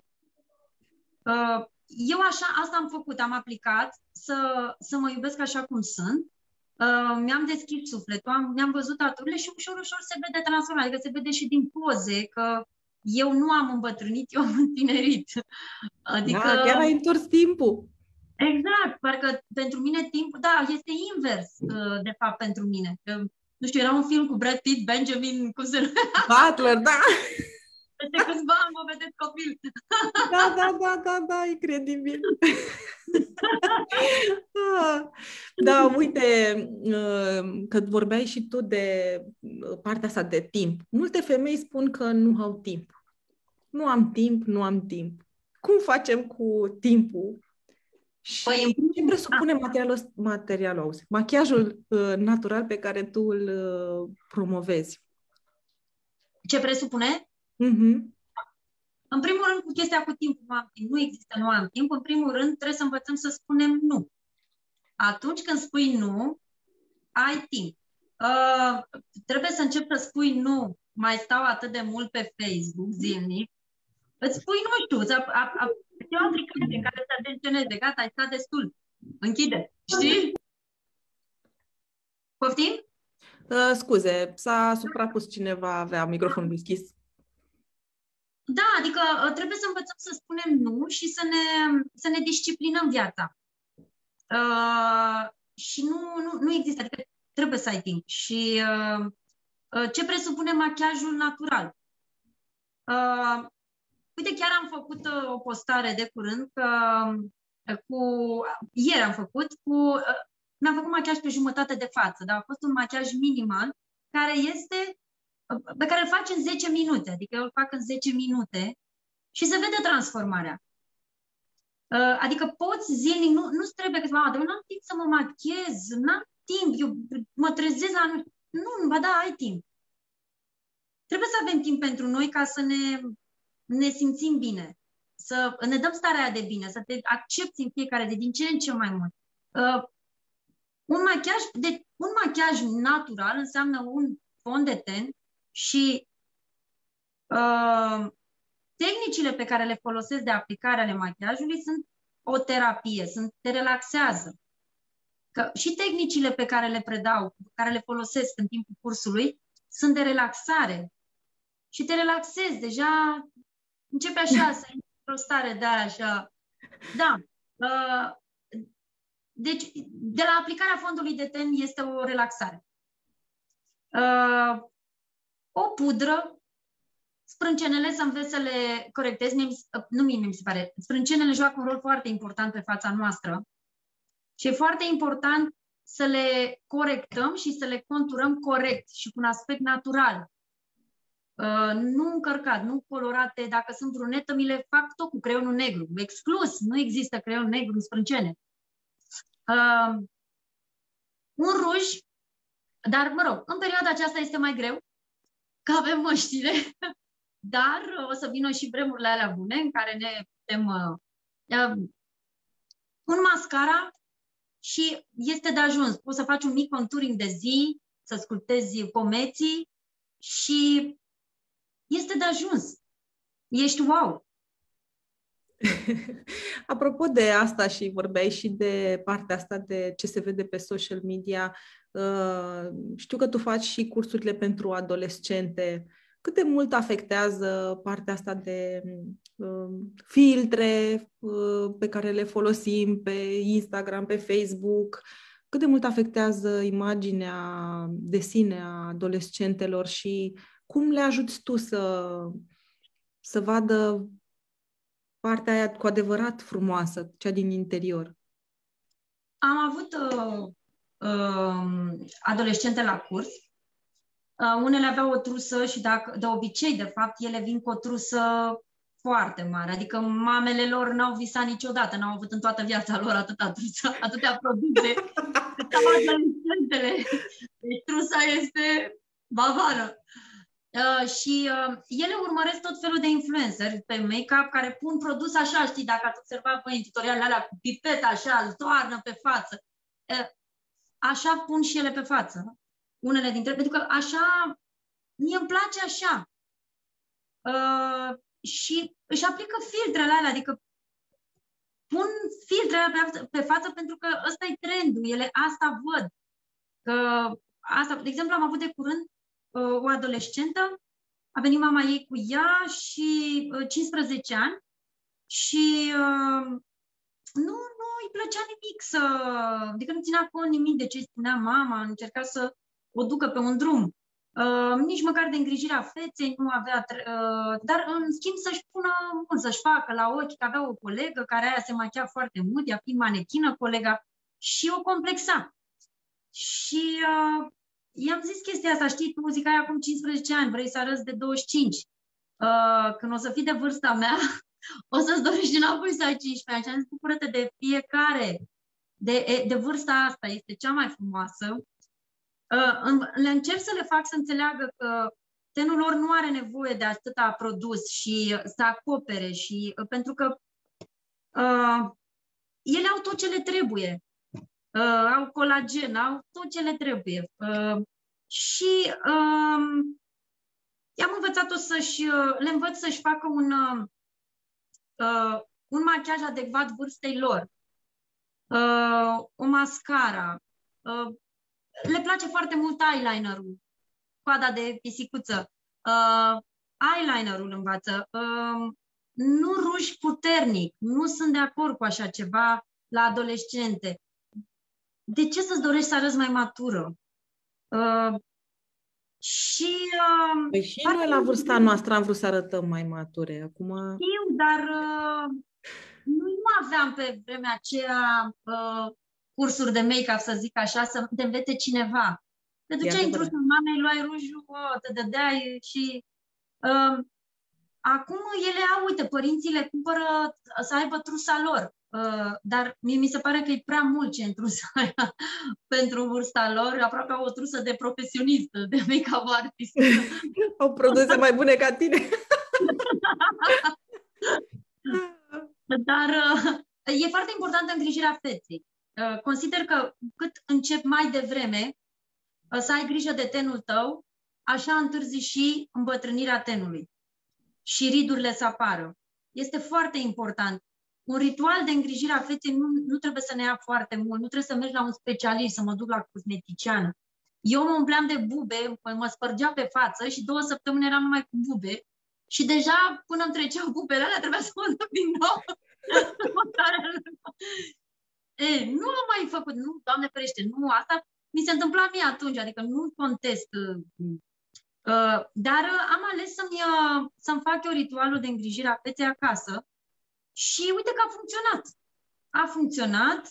Eu asta am făcut, am aplicat să mă iubesc așa cum sunt. Mi-am deschis sufletul, mi-am văzut aturile și ușor, ușor se vede transformarea. Adică se vede și din poze că eu nu am îmbătrânit, eu am întinerit. Adică... Da, chiar ai întors timpul. Exact, parcă pentru mine timpul, da, este invers, de fapt, pentru mine. Nu știu, era un film cu Brad Pitt, Benjamin, cum se numește? Butler, da! Peste câțiva ani mă vedeți copil. Da, incredibil. Da, uite, că vorbeai și tu de partea asta de timp. Multe femei spun că nu au timp. Nu am timp. Cum facem cu timpul? Și ce presupune materialul, machiajul natural pe care tu îl promovezi? Ce presupune? În primul rând, cu chestia cu timpul, nu am timp. Nu există, nu am timp. În primul rând, trebuie să învățăm să spunem nu. Atunci când spui nu, ai timp. Trebuie să începi să spui nu. Mai stau atât de mult pe Facebook zilnic. Îți spui, nu știu, e o aplicație care să atenționeze. Gata, ai stat destul. Închide. Știi? Poftim? Scuze, s-a suprapus cineva, avea microfonul deschis. Da, adică trebuie să învățăm să spunem nu și să ne disciplinăm viața. Și nu există, adică trebuie să ai timp. Și ce presupune machiajul natural? Uite, chiar am făcut o postare de curând, ieri am făcut, mi-am făcut machiaj pe jumătate de față, dar a fost un machiaj minimal, pe care îl faci în 10 minute, adică eu îl fac în 10 minute și se vede transformarea. Adică poți zilnic, nu-ți trebuie că mama, dar eu n-am timp să mă machez, n-am timp, eu mă trezesc la... Nu, ba da, ai timp. Trebuie să avem timp pentru noi ca să ne simțim bine, să ne dăm starea de bine, să te accepti în fiecare de din ce în ce mai mult. Un machiaj natural înseamnă un fond de ten și Tehnicile pe care le folosesc de aplicare ale machiajului sunt o terapie, te relaxează. Că și tehnicile pe care le predau, care le folosesc în timpul cursului, sunt de relaxare. Și te relaxezi, deja începe așa să intri într-o stare de așa. Da. Deci, de la aplicarea fondului de ten este o relaxare. O pudră, sprâncenele să înveți să le corectezi. Mie mi se pare. Sprâncenele joacă un rol foarte important pe fața noastră. Și e foarte important să le corectăm și să le conturăm corect și cu un aspect natural. Nu încărcat, nu colorate. Dacă sunt brunetă, mi le fac tot cu creionul negru. Exclus. Nu există creion negru în sprâncene. Un ruj, dar, mă rog, în perioada aceasta este mai greu, că avem măștile, dar o să vină și vremurile alea bune în care ne putem... un mascara și este de ajuns. Poți să faci un mic contouring de zi, să sculptezi pomeții și este de ajuns. Ești wow! Apropo de asta și vorbeai și de partea asta de ce se vede pe social media, știu că tu faci și cursurile pentru adolescente. Cât de mult afectează partea asta de filtre pe care le folosim pe Instagram, pe Facebook? Cât de mult afectează imaginea de sine a adolescentelor și cum le ajuți tu să vadă partea aia cu adevărat frumoasă, cea din interior? Am avut adolescente la curs. Unele aveau o trusă și de obicei, de fapt, ele vin cu o trusă foarte mare. Adică mamele lor n-au visat niciodată, n-au avut în toată viața lor atâta trusă, atâtea produse. Cât au adolescentele. Deci trusa este bavară. Și ele urmăresc tot felul de influenceri pe make-up care pun produs așa, știi, dacă ați observat voi în tutorialele alea cu pipeta așa, îl toarnă pe față. Așa pun și ele pe față. Unele dintre, pentru că așa, mie îmi place așa. Și își aplică filtrele alea, adică pun filtrele pe față pentru că ăsta e trendul, ele asta văd. Că asta, de exemplu, am avut de curând o adolescentă, a venit mama ei cu ea și 15 ani și nu îi plăcea nimic adică nu ținea cont nimic de ce spunea mama, încerca să o ducă pe un drum. Nici măcar de îngrijirea feței nu avea, dar în schimb să-și pună mult, să-și facă la ochi, că avea o colegă care aia se machia foarte mult, ea fiind manechină, colega, și o complexa. Și i-am zis chestia asta, știi, tu zic ai acum 15 ani, vrei să arăți de 25. Când o să fii de vârsta mea, o să-ți dorești înapoi să ai 15 ani. Și am zis, bucură-te de fiecare, de vârsta asta, este cea mai frumoasă. Le încerc să le fac să înțeleagă că tenul lor nu are nevoie de atâta produs și să acopere, și pentru că ele au tot ce le trebuie. Au colagen, au tot ce le trebuie. Și i-am învățat-o le învăț să-și facă un machiaj adecvat vârstei lor. O mascara. Le place foarte mult eyelinerul, coada de pisicuță. Eyelinerul învață. Nu ruși puternic. Nu sunt de acord cu așa ceva la adolescente. De ce să-ți dorești să arăți mai matură? Păi și noi la vârsta noastră am vrut să arătăm mai mature. Acum... Știu, dar nu aveam pe vremea aceea cursuri de make-up, să zic așa, să te învețe cineva. Te duceai într-o mamei, luai rujul, te dădeai și... acum ele au, uite, părinții le cumpără să aibă trusa lor. Dar mie mi se pare că e prea mult ce în trusa aia pentru vârsta lor, aproape o trusă de profesionist, de make-up artist. Au produse mai bune ca tine. Dar e foarte importantă îngrijirea feței. Consider că cât încep mai devreme să ai grijă de tenul tău, așa întârzi și îmbătrânirea tenului. și ridurile să apară. Este foarte important. Un ritual de îngrijire a feței nu trebuie să ne ia foarte mult, nu trebuie să mergi la un specialist, să mă duc la cosmeticiană. Eu mă umpleam de bube, mă spărgea pe față și 2 săptămâni eram numai cu bube și deja până îmi treceau bubele alea trebuia să mă duc din nou. Nu am mai făcut, nu, Doamne ferește, nu, asta mi se întâmpla mie atunci, adică nu contest. Dar am ales să-mi fac eu ritualul de îngrijire a feței acasă și uite că a funcționat. A funcționat,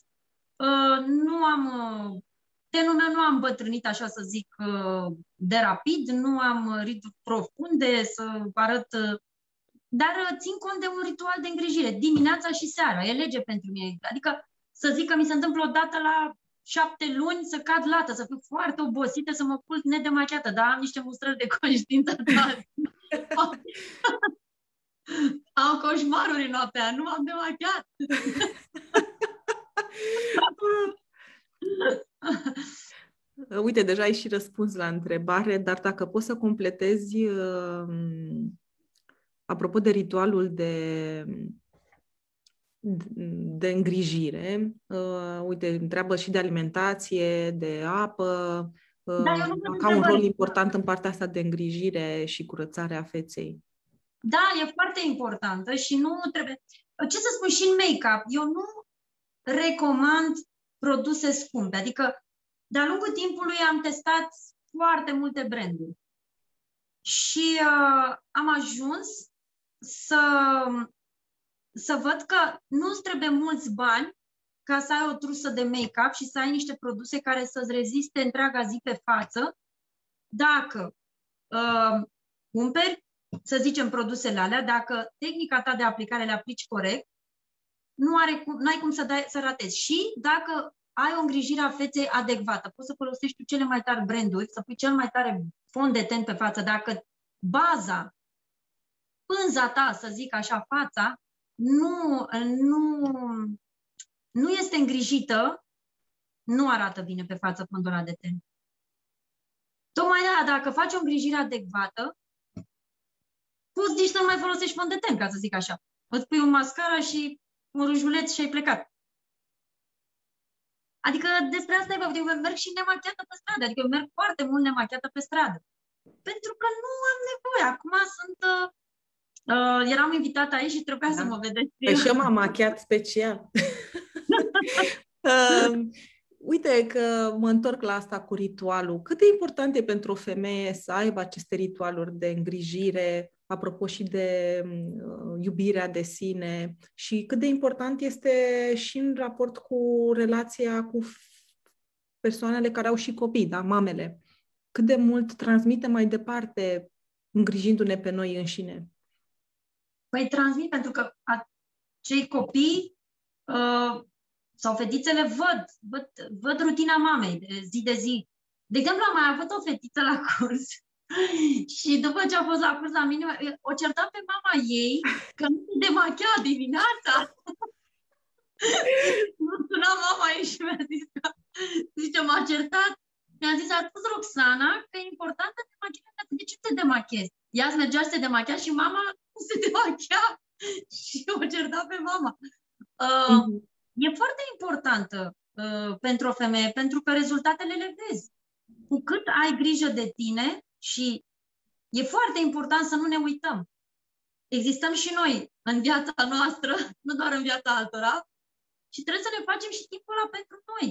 tenul meu nu am îmbătrânit, așa să zic, de rapid, nu am riduri profunde, să arăt, dar țin cont de un ritual de îngrijire, dimineața și seara, e lege pentru mine. Adică să zic că mi se întâmplă odată la 7 luni să cad lată, să fiu foarte obosită, să mă culc nedemachiată, dar am niște mustrări de conștiință. Am coșmaruri în noaptea, nu am demachiat. Uite, deja ai și răspuns la întrebare, dar dacă poți să completezi apropo de ritualul de îngrijire, uite, întreabă și de alimentație, de apă, ca un rol important în partea asta de îngrijire și curățarea feței. Da, e foarte importantă și nu trebuie... Ce să spun, și în make-up, eu nu recomand produse scumpe, adică de-a lungul timpului am testat foarte multe branduri și am ajuns să văd că nu-ți trebuie mulți bani ca să ai o trusă de make-up și să ai niște produse care să-ți reziste întreaga zi pe față. Dacă cumperi, să zicem, produsele alea, dacă tehnica ta de aplicare le aplici corect, n-ai cum să ratezi. Și dacă ai o îngrijire a feței adecvată, poți să folosești tu cele mai tari branduri, să pui cel mai tare fond de ten pe față. Dacă baza, pânza ta, să zic așa, fața, nu este îngrijită, nu arată bine pe față fondul ăla de ten. Tocmai dacă faci o îngrijire adecvată, poți nici să nu mai folosești fond de ten, ca să zic așa. Îți pui un mascara și un rujuleț și ai plecat. Adică despre asta e vorba. Eu merg și nemachiată pe stradă. Adică eu merg foarte mult nemachiată pe stradă. Pentru că nu am nevoie. Acum eram invitată aici și trebuia să mă vedeți. Păi și eu m-am machiat special. Uite că mă întorc la asta cu ritualul. Cât de important e pentru o femeie să aibă aceste ritualuri de îngrijire, apropo și de iubirea de sine, și cât de important este și în raport cu relația cu persoanele care au și copii, da, mamele. Cât de mult transmite mai departe îngrijindu-ne pe noi înșine? Păi transmit pentru că cei copii sau fetițele văd rutina mamei de zi de zi. De exemplu, am mai avut o fetiță la curs și după ce a fost la curs la mine, o certa pe mama ei că nu se demachea dimineața. Nu suna mama ei și mi-a zis că, zice, m-a certat. Mi-a zis, a spus Roxana că e important să te machiezi. De ce te demachezi? Ea îți mergea să te demachea și mama nu se demachea și o certa pe mama. E foarte importantă pentru o femeie, pentru că rezultatele le vezi. Cu cât ai grijă de tine, și e foarte important să nu ne uităm. Existăm și noi în viața noastră, nu doar în viața altora, și trebuie să ne facem și timpul ăla pentru noi.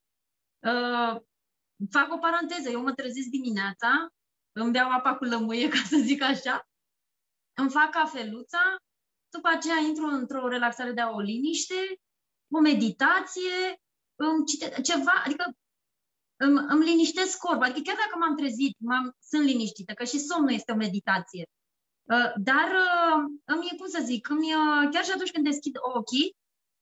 Fac o paranteză, eu mă trezesc dimineața, îmi beau apa cu lămâie, ca să zic așa, îmi fac cafeluța, după aceea intru într-o relaxare de o liniște, o meditație, ceva, adică îmi liniștesc corpul. Adică chiar dacă m-am trezit, sunt liniștită, că și somnul este o meditație. Dar cum să zic, chiar și atunci când deschid ochii,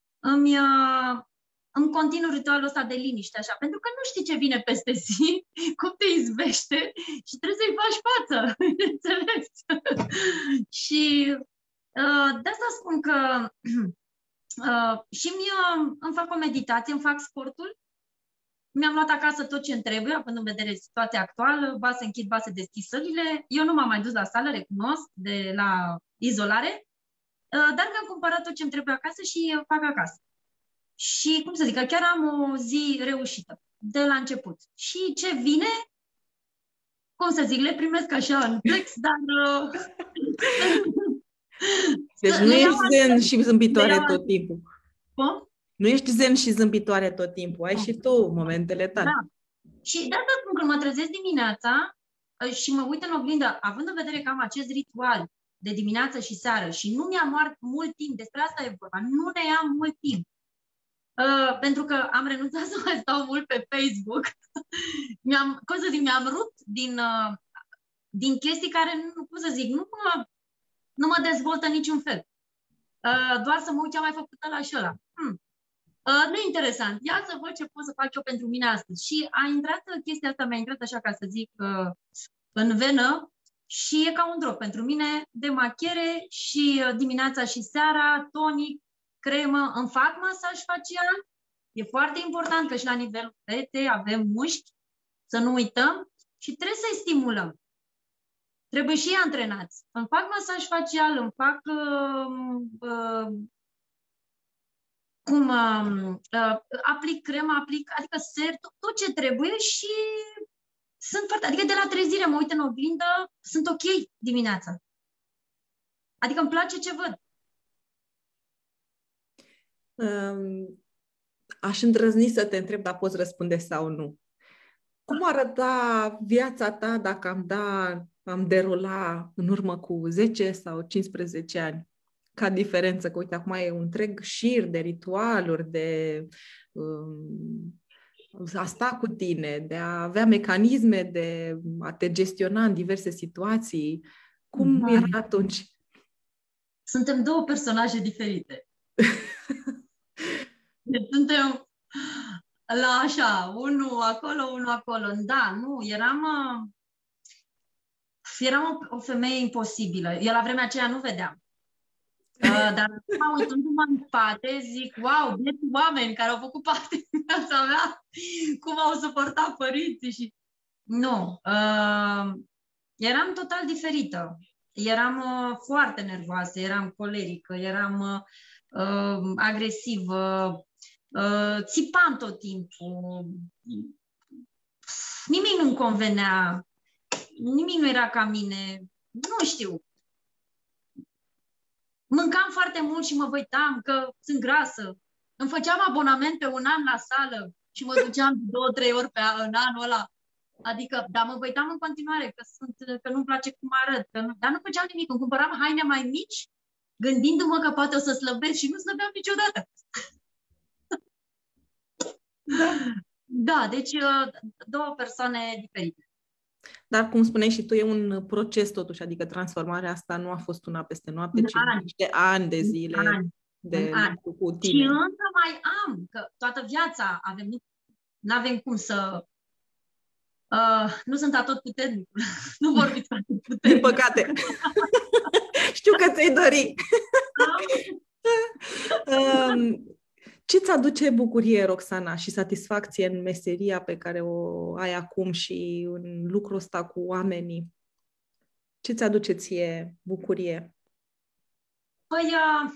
îmi continuu ritualul ăsta de liniște, așa, pentru că nu știi ce vine peste zi, cum te izbește și trebuie să-i faci față, înțelegi? Și de asta spun că și îmi fac o meditație, îmi fac sportul Mi-am luat acasă tot ce îmi trebuie, având în vedere situația actuală, ba să închid, ba să deschid sălile. Eu nu m-am mai dus la sală, recunosc, de la izolare, dar mi-am cumpărat tot ce îmi trebuie acasă și fac acasă. Și, cum să zic, chiar am o zi reușită, de la început. Și ce vine, cum să zic, le primesc așa în flex, dar... Deci nu ești zen și zâmbitoare tot timpul. Cum? Nu ești zen și zâmbitoare tot timpul. Ai și tu momentele tale. Da. Și de asta spun, când mă trezesc dimineața și mă uit în oglindă, având în vedere că am acest ritual de dimineață și seară și nu mi-am mult timp, despre asta e vorba, nu ne am mult timp. Pentru că am renunțat să mai stau mult pe Facebook. Mi-am rupt din chestii care, cum să zic, nu mă dezvoltă niciun fel. Doar să mă uit ce am mai făcut ăla și ăla. Nu e interesant. Ia să văd ce pot să fac eu pentru mine astăzi. Și a intrat chestia asta, mi-a intrat așa, ca să zic, în venă și e ca un drog pentru mine, demachiere și dimineața și seara, tonic, cremă, îmi fac masaj facial. E foarte important că și la nivelul fetei avem mușchi, să nu uităm, și trebuie să-i stimulăm. Trebuie și ei antrenați. Îmi fac masaj facial, îmi fac aplic cremă, adică ser, tot ce trebuie și sunt foarte, adică de la trezire mă uit în oglindă, sunt ok dimineața. Adică îmi place ce văd. Aș îndrăzni să te întreb, dar poți răspunde sau nu. Cum arăta viața ta dacă am derula în urmă cu 10 sau 15 ani? Ca diferență, că uite, acum e un întreg șir de ritualuri, de a sta cu tine, de a avea mecanisme de a te gestiona în diverse situații. Cum era atunci? Suntem două personaje diferite. Deci suntem la așa, unul acolo. Da, nu, eram o femeie imposibilă. Eu la vremea aceea nu vedeam. Dar uitându-mă în spate, zic, wow, bieți oameni care au făcut parte din viața mea, cum au suportat părinții și... Nu, eram total diferită. Eram foarte nervoasă, eram colerică, eram agresivă, țipam tot timpul. Nimic nu-mi convenea, nimic nu era ca mine, nu știu. Mâncam foarte mult și mă văitam că sunt grasă. Îmi făceam abonament pe un an la sală și mă duceam 2-3 ori în anul ăla. Adică, da, mă văitam în continuare că nu-mi place cum arăt. Dar nu făceam nimic. Îmi cumpăram haine mai mici, gândindu-mă că poate o să slăbesc și nu slăbeam niciodată. Da, deci două persoane diferite. Dar, cum spuneai și tu, e un proces totuși, adică transformarea asta nu a fost una peste noapte, ci niște ani de zile de lucru cu tine. Și încă mai am, că toată viața nu avem cum să... nu sunt atotputernic. Nu vorbiți atotputernic. Din păcate. Știu că ți-ai dori. Ce îți aduce bucurie, Roxana, și satisfacție în meseria pe care o ai acum și în lucrul ăsta cu oamenii? Ce îți aduce ție bucurie? Păi,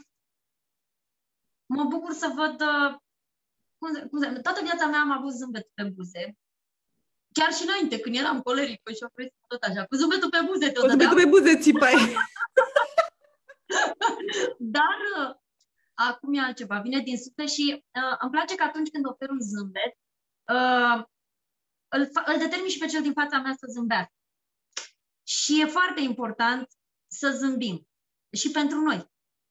mă bucur să văd... toată viața mea am avut zâmbet pe buze. Chiar și înainte, când eram colerică și opresc tot așa, cu zâmbetul pe buze te-o dădeam. Cu zâmbetul pe buze țipai. Dar... acum e altceva, vine din suflet și îmi place că atunci când ofer un zâmbet, îl determin și pe cel din fața mea să zâmbească. Și e foarte important să zâmbim. Și pentru noi.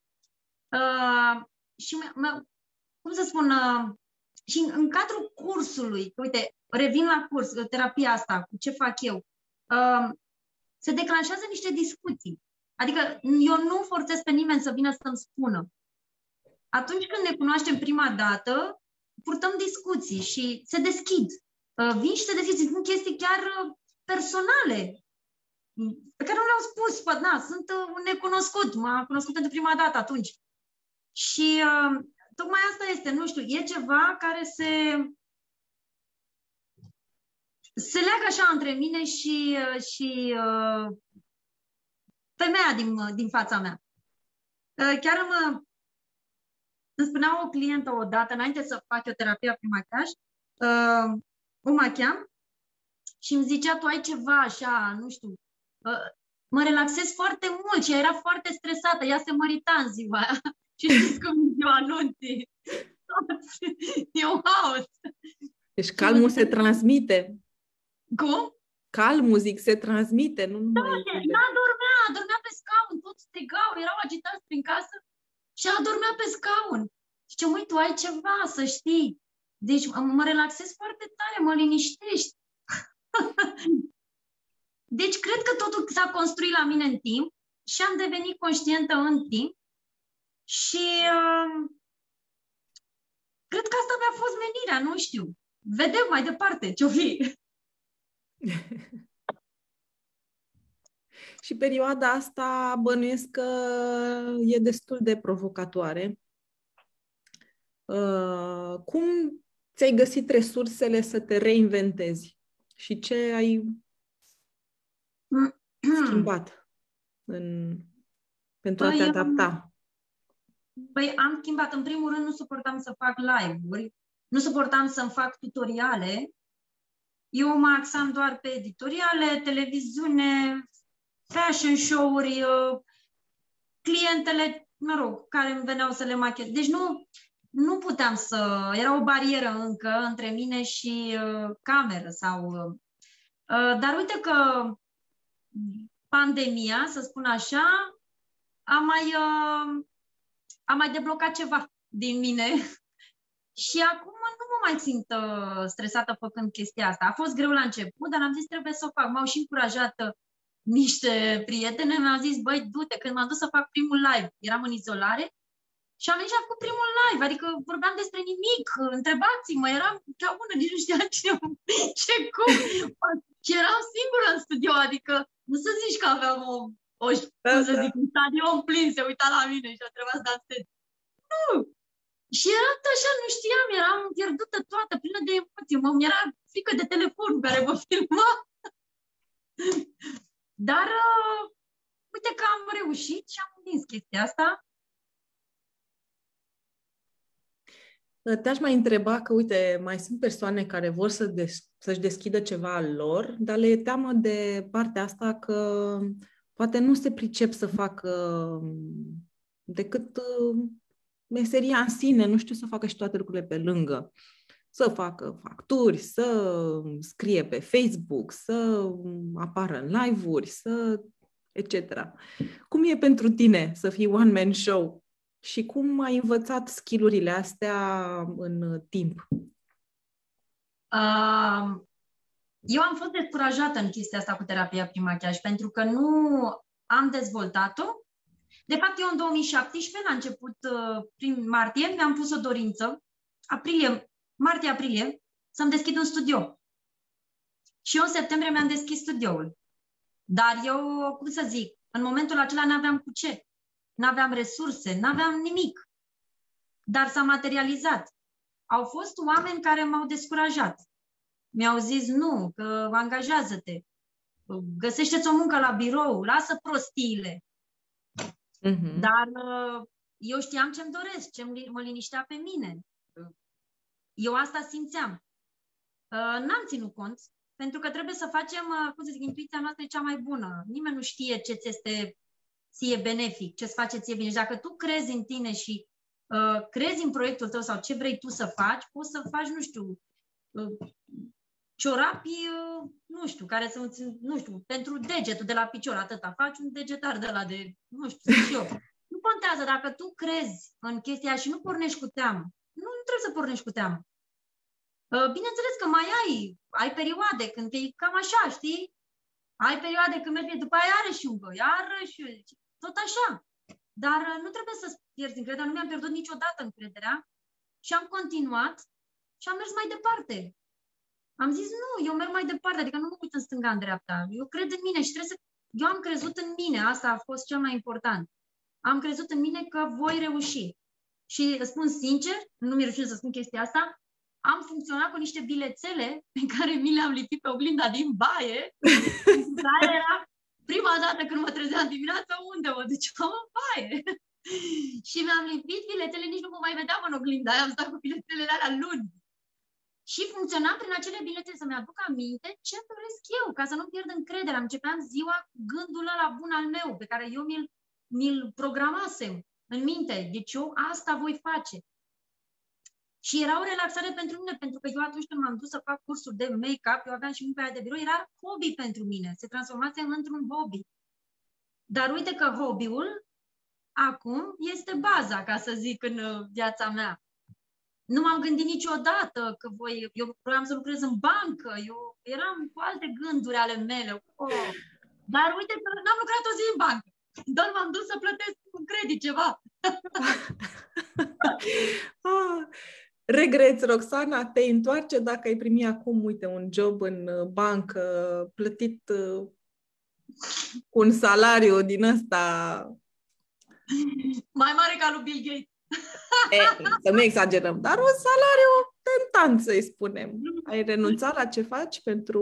Și, cum să spun, și în cadrul cursului, uite, revin la curs, terapia asta, cu ce fac eu, se declanșează niște discuții. Adică eu nu forțez pe nimeni să vină să-mi spună. Atunci când ne cunoaștem prima dată, purtăm discuții și se deschid. Vin și se deschid. Sunt chestii chiar personale pe care nu le-au spus. Sunt un necunoscut. M-a cunoscut pentru prima dată atunci. Și tocmai asta este, nu știu, e ceva care se leagă așa între mine și femeia din fața mea. Chiar îmi spunea o clientă odată, înainte să fac eu terapia prin machiaj, o machiam și îmi zicea, tu ai ceva așa, nu știu, mă relaxez foarte mult și ea era foarte stresată, ea se mărita în ziua aia și știți cum e ziua anunții. E un haos. Deci calmul se transmite. Cum? Calmul, zic, se transmite, nu numai... Ea dormea pe scaun, toți strigau, erau agitați prin casă și ea dormea pe scaun. Și măi, tu ai ceva, să știi. Deci mă relaxez foarte tare, mă liniștești. Deci cred că totul s-a construit la mine în timp și am devenit conștientă în timp și cred că asta mi-a fost menirea, nu știu. Vedem mai departe ce-o fi. Și perioada asta bănuiesc că e destul de provocatoare. Cum ți-ai găsit resursele să te reinventezi? Și ce ai schimbat pentru a te adapta? Păi am schimbat. În primul rând, nu suportam să fac live-uri, nu suportam să-mi fac tutoriale. Eu mă axam doar pe editoriale, televiziune, fashion show-uri, clientele, mă rog, care îmi veneau să le machez. Deci nu puteam să... Era o barieră încă între mine și cameră sau... dar uite că pandemia, să spun așa, a mai deblocat ceva din mine și acum nu mă mai simt stresată făcând chestia asta. A fost greu la început, dar am zis trebuie să o fac. M-au și încurajat niște prietene, mi-au zis, băi, du-te, când m-am dus să fac primul live, eram în izolare și am venit și am făcut primul live, adică vorbeam despre nimic, întrebați-mă, eram ca bună, nici nu știam ce cum. Și eram singură în studio, adică nu să zici că aveam cum să zic, un stadion plin, se uita la mine și a trebuit să dansez. Nu! Și era așa, nu știam, eram pierdută toată, plină de emoții, mi-era frică de telefon care mă filma. Dar uite că am reușit și am învins chestia asta. Te-aș mai întreba că, uite, mai sunt persoane care vor să-și deschidă ceva al lor, dar le e teamă de partea asta că poate nu se pricep să facă decât meseria în sine, nu știu să facă și toate lucrurile pe lângă. Să facă facturi, să scrie pe Facebook, să apară în live-uri, etc. Cum e pentru tine să fii one-man show? Și cum ai învățat skill-urile astea în timp? Eu am fost descurajată în chestia asta cu terapia prin machiaj, pentru că nu am dezvoltat-o. De fapt, eu în 2017, la început, prin martie, mi-am pus o dorință, martie-aprilie, să-mi deschid un studio. Și eu în septembrie mi-am deschis studioul. Dar eu, cum să zic, în momentul acela n-aveam cu ce. N-aveam resurse, n-aveam nimic. Dar s-a materializat. Au fost oameni care m-au descurajat. Mi-au zis, nu, că angajează-te, găsește-ți o muncă la birou, lasă prostiile. Uh-huh. Dar eu știam ce-mi doresc, ce mă liniștea pe mine. Eu asta simțeam. N-am ținut cont, pentru că trebuie să facem, cum să zic, intuiția noastră e cea mai bună. Nimeni nu știe ce ți este ție benefic, ce-ți face ție bine. Și dacă tu crezi în tine și crezi în proiectul tău sau ce vrei tu să faci, poți să faci, nu știu, ciorapi, nu știu, care să, nu știu, pentru degetul de la picior, atâta. Faci un degetar de la de, nu știu, zic eu. Nu contează, dacă tu crezi în chestia și nu pornești cu teamă. Nu trebuie să pornești cu teamă. Bineînțeles că mai ai perioade când e cam așa, știi? Ai perioade când mergi, după aia iarăși un bă, iarăși, tot așa. Dar nu trebuie să pierzi încrederea, nu mi-am pierdut niciodată încrederea și am continuat și am mers mai departe. Am zis, nu, eu merg mai departe, adică nu mă uit în stânga, în dreapta. Eu cred în mine și eu am crezut în mine, asta a fost cel mai important. Am crezut în mine că voi reuși. Și spun sincer, nu mi-e rușine să spun chestia asta, am funcționat cu niște bilețele pe care mi le-am lipit pe oglinda din baie, care era prima dată când mă trezeam dimineața, unde mă duceam în baie. Și mi-am lipit biletele, nici nu mă mai vedeam în oglinda aia, am stat cu biletele alea luni. Și funcționam prin acele bilete să-mi aduc aminte ce doresc eu, ca să nu pierd încrederea. Începeam ziua cu gândul ăla bun al meu, pe care eu mi-l programasem în minte. Deci eu asta voi face. Și era o relaxare pentru mine, pentru că eu atunci când m-am dus să fac cursuri de make-up, eu aveam și munca aia de birou, era hobby pentru mine. Se transformase într-un hobby. Dar uite că hobby-ul acum este baza, ca să zic, în viața mea. Nu m-am gândit niciodată că eu vroiam să lucrez în bancă, eu eram cu alte gânduri ale mele. Oh. Dar uite că n-am lucrat o zi în bancă, doar m-am dus să plătesc un credit ceva. Regreți, Roxana, te întoarce dacă ai primi acum, uite, un job în bancă, plătit cu un salariu din ăsta... Mai mare ca lui Bill Gates. Să nu exagerăm, dar un salariu tentant, să-i spunem. Ai renunțat la ce faci pentru...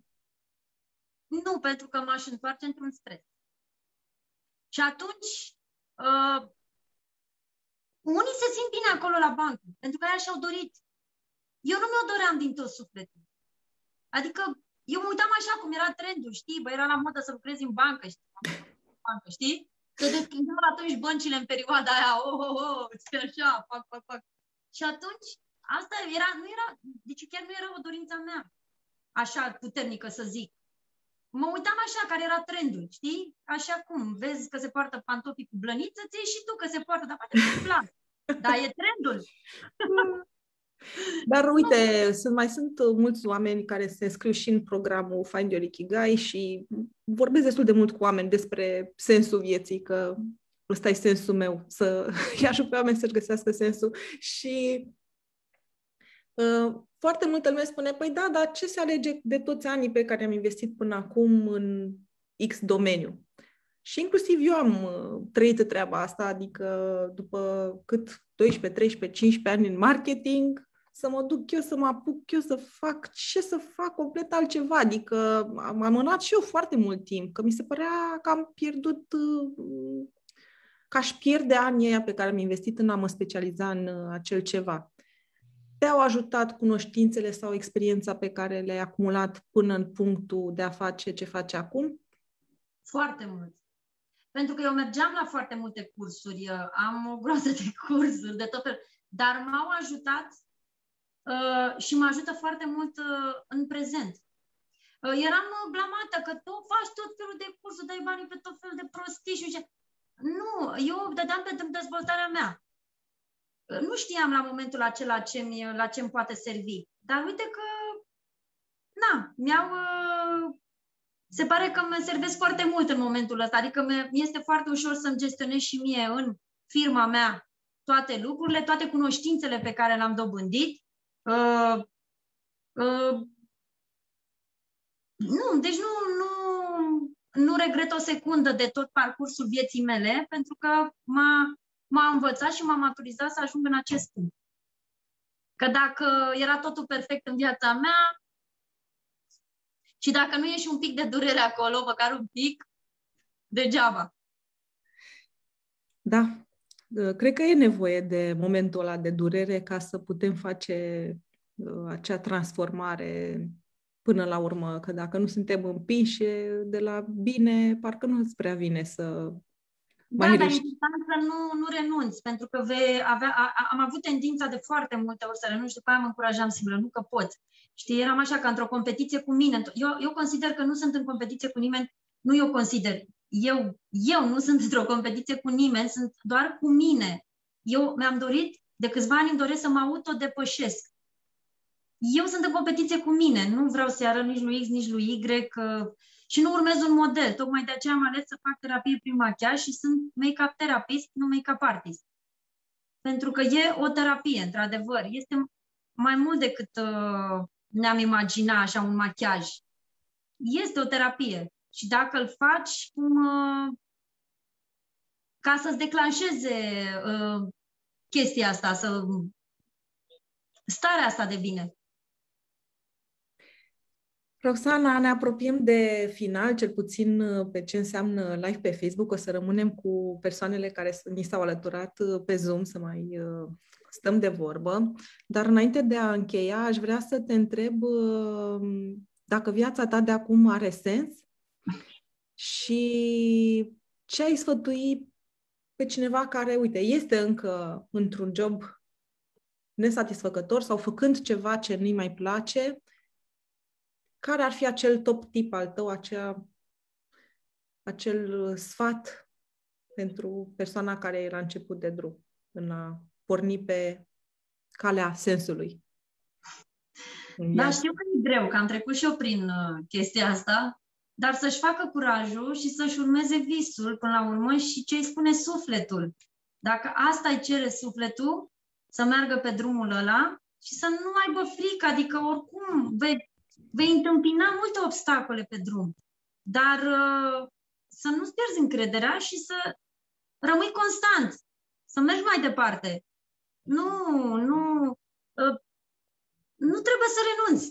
Nu, pentru că m-aș întoarce într-un stres. Și atunci, unii se simt bine acolo la bancă, pentru că aia și-au dorit. Eu nu mi-o doream din tot sufletul. Adică, eu mă uitam așa cum era trendul, știi? Bă, era la modă să lucrezi în bancă, știi? Că deschidau atunci băncile în perioada aia, știi așa, fac. Și atunci, asta deci chiar nu era o dorință mea, așa puternică să zic. Mă uitam așa, care era trendul, știi? Așa cum, vezi că se poartă pantofii cu blăniță, ți și tu că se poartă, dar poate nu-ți plac. Dar e trendul. Dar uite, mai sunt mulți oameni care se înscriu și în programul Find Your Ikigai și vorbesc destul de mult cu oameni despre sensul vieții, că ăsta e sensul meu, să-i ajut pe oameni să-și găsească sensul. Și foarte multă lume spune, păi da, dar ce se alege de toți anii pe care am investit până acum în X domeniu? Și inclusiv eu am trăit treaba asta, adică după cât 12, 13, 15 ani în marketing, să mă duc eu, să mă apuc eu să fac complet altceva. Adică am amânat și eu foarte mult timp, că mi se părea că am pierdut, că aș pierde anii aia pe care am investit în a mă specializa în acel ceva. Te-au ajutat cunoștințele sau experiența pe care le-ai acumulat până în punctul de a face ce faci acum? Foarte mult. Pentru că eu mergeam la foarte multe cursuri, am o groază de cursuri de tot fel, dar m-au ajutat și mă ajută foarte mult în prezent. Eram blamată că tu faci tot felul de cursuri, dai banii pe tot felul de prostii și zice, nu, eu dădeam pentru dezvoltarea mea. Nu știam la momentul acela la ce îmi poate servi. Dar uite că, se pare că mă servesc foarte mult în momentul ăsta. Adică mi-este foarte ușor să-mi gestionez și mie în firma mea toate lucrurile, toate cunoștințele pe care le-am dobândit. Deci nu regret o secundă de tot parcursul vieții mele, pentru că m-a învățat și m-a maturizat să ajung în acest punct. Că dacă era totul perfect în viața mea și dacă nu e și un pic de durere acolo, măcar un pic, degeaba. Da. Cred că e nevoie de momentul ăla de durere ca să putem face acea transformare până la urmă, că dacă nu suntem împinși de la bine, parcă nu-ți prea vine să mai dar e important să nu renunți, pentru că am avut tendința de foarte multe ori să renunț și după aia mă încurajam singură, nu că poți. Știi, eram așa ca într-o competiție cu mine. Eu consider că nu sunt în competiție cu nimeni, nu eu consider. Eu nu sunt într-o competiție cu nimeni, sunt doar cu mine. Eu mi-am dorit, de câțiva ani îmi doresc să mă autodepășesc. Eu sunt în competiție cu mine, nu vreau să-i arăt nici lui X, nici lui Y și nu urmez un model. Tocmai de aceea am ales să fac terapie prin machiaj și sunt make-up terapist, nu make-up artist. Pentru că e o terapie, într-adevăr. Este mai mult decât ne-am imaginat așa un machiaj. Este o terapie. Și dacă îl faci ca să-ți declanșeze chestia asta, starea asta de bine. Roxana, ne apropiem de final, cel puțin pe ce înseamnă live pe Facebook. O să rămânem cu persoanele care ni s-au alăturat pe Zoom să mai stăm de vorbă. Dar înainte de a încheia, aș vrea să te întreb dacă viața ta de acum are sens și ce ai sfătui pe cineva care, uite, este încă într-un job nesatisfăcător sau făcând ceva ce nu-i mai place. Care ar fi acel top tip al tău, acel sfat pentru persoana care e la început de drum, în a porni pe calea sensului? Da, știu că e greu, că am trecut și eu prin chestia asta, dar să-și facă curajul și să-și urmeze visul până la urmă și ce îi spune sufletul. Dacă asta îi cere sufletul, să meargă pe drumul ăla și să nu aibă frică, adică oricum vei întâmpina multe obstacole pe drum, dar să nu-ți pierzi încrederea și să rămâi constant, să mergi mai departe. Nu trebuie să renunți.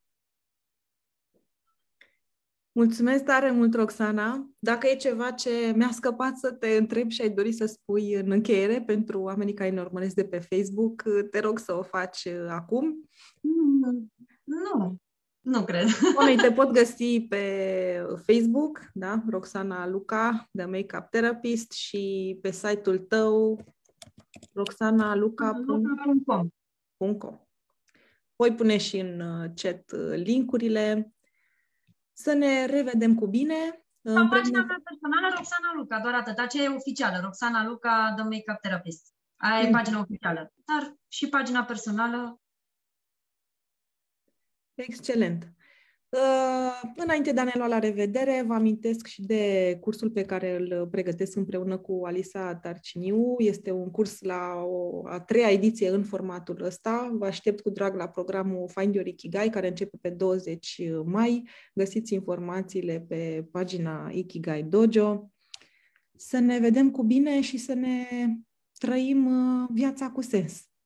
Mulțumesc tare mult, Roxana. Dacă e ceva ce mi-a scăpat să te întreb și ai dori să spui în încheiere pentru oamenii care ne urmăresc de pe Facebook, te rog să o faci acum. Nu cred. Oamenii te pot găsi pe Facebook, da? Roxana Luca, The Makeup Therapist, și pe site-ul tău roxanaluca.com. Voi pune și în chat link-urile. Să ne revedem cu bine. Sau pagina mea personală, Roxana Luca, doar atât. Aceea e oficială, Roxana Luca, The Makeup Therapist. Aia e pagina oficială. Dar și pagina personală. Excelent. Înainte de a ne lua la revedere, vă amintesc și de cursul pe care îl pregătesc împreună cu Alisa Tarciniu. Este un curs la a 3-a ediție în formatul ăsta. Vă aștept cu drag la programul Find Your Ikigai, care începe pe 20 mai. Găsiți informațiile pe pagina Ikigai Dojo. Să ne vedem cu bine și să ne trăim viața cu sens.